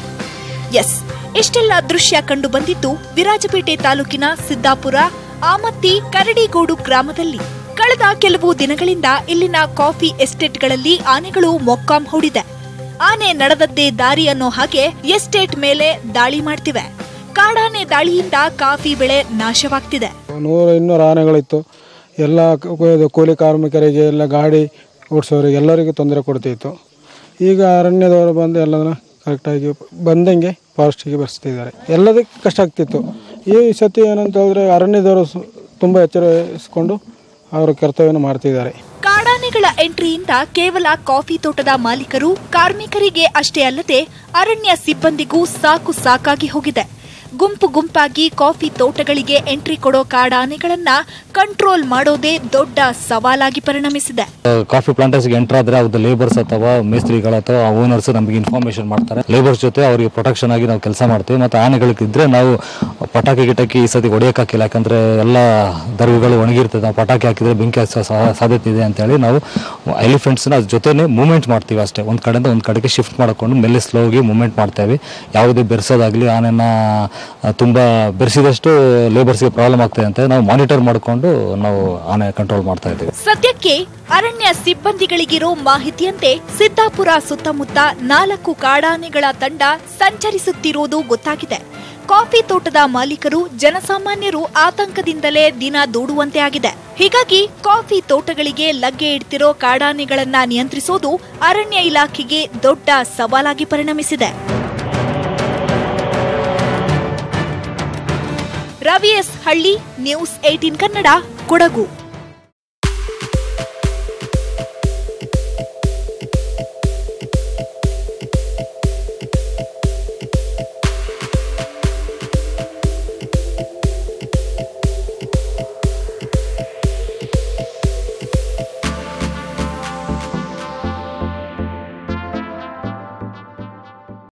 ಎಸ್, ಎಷ್ಟೆಲ್ಲ ದೃಶ್ಯ ಕಂಡು ಬಂದಿದ್ದು ವಿರಾಜಪೇಟೆ ತಾಲೂಕಿನ ಸಿದ್ದಾಪುರ, ಆಮತ್ತಿ, ಕರಡಿಗೋಡು ಗ್ರಾಮದಲ್ಲಿ. ಕಳೆದ ಕೆಲವು ದಿನಗಳಿಂದ ಇಲ್ಲಿನ ಕಾಫಿ ಎಸ್ಟೇಟ್ಗಳಲ್ಲಿ ಆನೆಗಳು ಮೊಕ್ಕಾಂ ಹೂಡಿದೆ. ಆನೆ ನಡೆದದ್ದೇ ದಾರಿ ಅನ್ನೋ ಹಾಗೆ ಎಸ್ಟೇಟ್ ಮೇಲೆ ದಾಳಿ ಮಾಡ್ತಿವೆ. ಕಾಡಾನೆ ದಾಳಿಯಿಂದ ಕಾಫಿ ಬೆಳೆ ನಾಶವಾಗ್ತಿದೆ. ನೂರ ಇನ್ನೂರು ಆನೆಗಳಿತ್ತು. ಎಲ್ಲ ಕೂಲಿ ಕಾರ್ಮಿಕರಿಗೆ, ಎಲ್ಲ ಗಾಡಿ ಓಡಿಸೋರಿಗೆ ಎಲ್ಲರಿಗೂ ತೊಂದರೆ ಕೊಡ್ತಿತ್ತು. ಈಗ ಅರಣ್ಯದವರು ಬಂದು ಎಲ್ಲದನ್ನ ಕರೆಕ್ಟಾಗಿ ಬಂದಂಗೆ ಫಾರೆಸ್ಟಿಗೆ ಬರ್ಸ್ತಿದ್ದಾರೆ. ಎಲ್ಲದಕ್ಕೆ ಕಷ್ಟ ಆಗ್ತಿತ್ತು. ಈ ಸತಿ ಏನಂತ ಹೇಳಿದ್ರೆ ಅರಣ್ಯದವರು ತುಂಬ ಎಚ್ಚರ ವಹಿಸಿಕೊಂಡು ಅವರ ಕರ್ತವ್ಯವನ್ನು ಮಾಡ್ತಿದ್ದಾರೆ. ಕಾಡಾನೆಗಳ ಎಂಟ್ರಿಯಿಂದ ಕೇವಲ ಕಾಫಿ ತೋಟದ ಮಾಲೀಕರು, ಕಾರ್ಮಿಕರಿಗೆ ಅಷ್ಟೇ ಅಲ್ಲದೆ ಅರಣ್ಯ ಸಿಬ್ಬಂದಿಗೂ ಸಾಕು ಸಾಕಾಗಿ ಹೋಗಿದೆ. ಗುಂಪು ಗುಂಪಾಗಿ ಕಾಫಿ ತೋಟಗಳಿಗೆ ಎಂಟ್ರಿ ಕೊಡೋ ಕಾಡಾನೆಗಳನ್ನ ಕಂಟ್ರೋಲ್ ಮಾಡೋದೇ ದೊಡ್ಡ ಸವಾಲಾಗಿ ಪರಿಣಮಿಸಿದೆ. ಕಾಫಿ ಪ್ಲಾಂಟರ್ಸ್ಗೆ ಎಂಟರ್ ಆದ್ರೆ ಅವ್ರದ್ದು ಲೇಬರ್ಸ್ ಅಥವಾ ಮೇಸ್ತ್ರಿಗಳು ಅಥವಾ ಓನರ್ಸ್ ನಮಗೆ ಇನ್ಫಾರ್ಮೇಶನ್ ಮಾಡ್ತಾರೆ. ಲೇಬರ್ಸ್ ಜೊತೆ ಅವರಿಗೆ ಪ್ರೊಟೆಕ್ಷನ್ ಆಗಿ ನಾವು ಕೆಲಸ ಮಾಡ್ತೀವಿ. ಮತ್ತು ಆನೆಗಳಿದ್ರೆ ನಾವು ಪಟಾಕಿ ಗಿಟಕಿ ಈ ಸತಿ ಹೊಡೆಯಕ್ಕೆ ಹಾಕಿಲ್ಲ, ಯಾಕಂದ್ರೆ ಎಲ್ಲ ದರ್ವಿಗಳು ಒಣಗಿರ್ತದೆ. ನಾವು ಪಟಾಕಿ ಹಾಕಿದ್ರೆ ಬೆಂಕಿ ಹಚ್ಚೋ ಸಾಧ್ಯತೆ ಇದೆ ಅಂತೇಳಿ ನಾವು ಎಲಿಫೆಂಟ್ಸ್ನ ಜೊತೆನೆ ಮೂವ್ಮೆಂಟ್ ಮಾಡ್ತೀವಿ ಅಷ್ಟೇ. ಒಂದು ಕಡೆಯಿಂದ ಒಂದು ಕಡೆಗೆ ಶಿಫ್ಟ್ ಮಾಡಿಕೊಂಡು ಮೇಲೆ ಸ್ಲೋಗಿ ಮೂವ್ಮೆಂಟ್ ಮಾಡ್ತೇವೆ. ಯಾವುದೇ ಬೆರೆಸೋದಾಗ್ಲಿ, ಆನೆನ ತುಂಬಾ ಬೆರೆಸಿದಷ್ಟು ಲೇಬರ್ಸ್ಗೆ ಪ್ರಾಬ್ಲಮ್ ಆಗ್ತದೆ ಅಂತ ನಾವು ಮಾನಿಟರ್ ಮಾಡಿಕೊಂಡು ನಾವು ಆನೆ ಕಂಟ್ರೋಲ್ ಮಾಡ್ತಾ ಇದ್ದೀವಿ. ಸದ್ಯಕ್ಕೆ ಅರಣ್ಯ ಸಿಬ್ಬಂದಿಗಳಿಗಿರೋ ಮಾಹಿತಿಯಂತೆ ಸಿದ್ದಾಪುರ ಸುತ್ತಮುತ್ತ ನಾಲ್ಕು ಕಾಡಾನೆಗಳ ತಂಡ ಸಂಚರಿಸುತ್ತಿರುವುದು ಗೊತ್ತಾಗಿದೆ. ಕಾಫಿ ತೋಟದ ಮಾಲೀಕರು, ಜನಸಾಮಾನ್ಯರು ಆತಂಕದಿಂದಲೇ ದಿನ ದೂಡುವಂತೆ ಆಗಿದೆ. ಹೀಗಾಗಿ ಕಾಫಿ ತೋಟಗಳಿಗೆ ಲಗ್ಗೆ ಇಡ್ತಿರೋ ಕಾಡಾನೆಗಳನ್ನ ನಿಯಂತ್ರಿಸೋದು ಅರಣ್ಯ ಇಲಾಖೆಗೆ ದೊಡ್ಡ ಸವಾಲಾಗಿ ಪರಿಣಮಿಸಿದೆ. Ravi S Halli, news eighteen Kannada, Kodagu.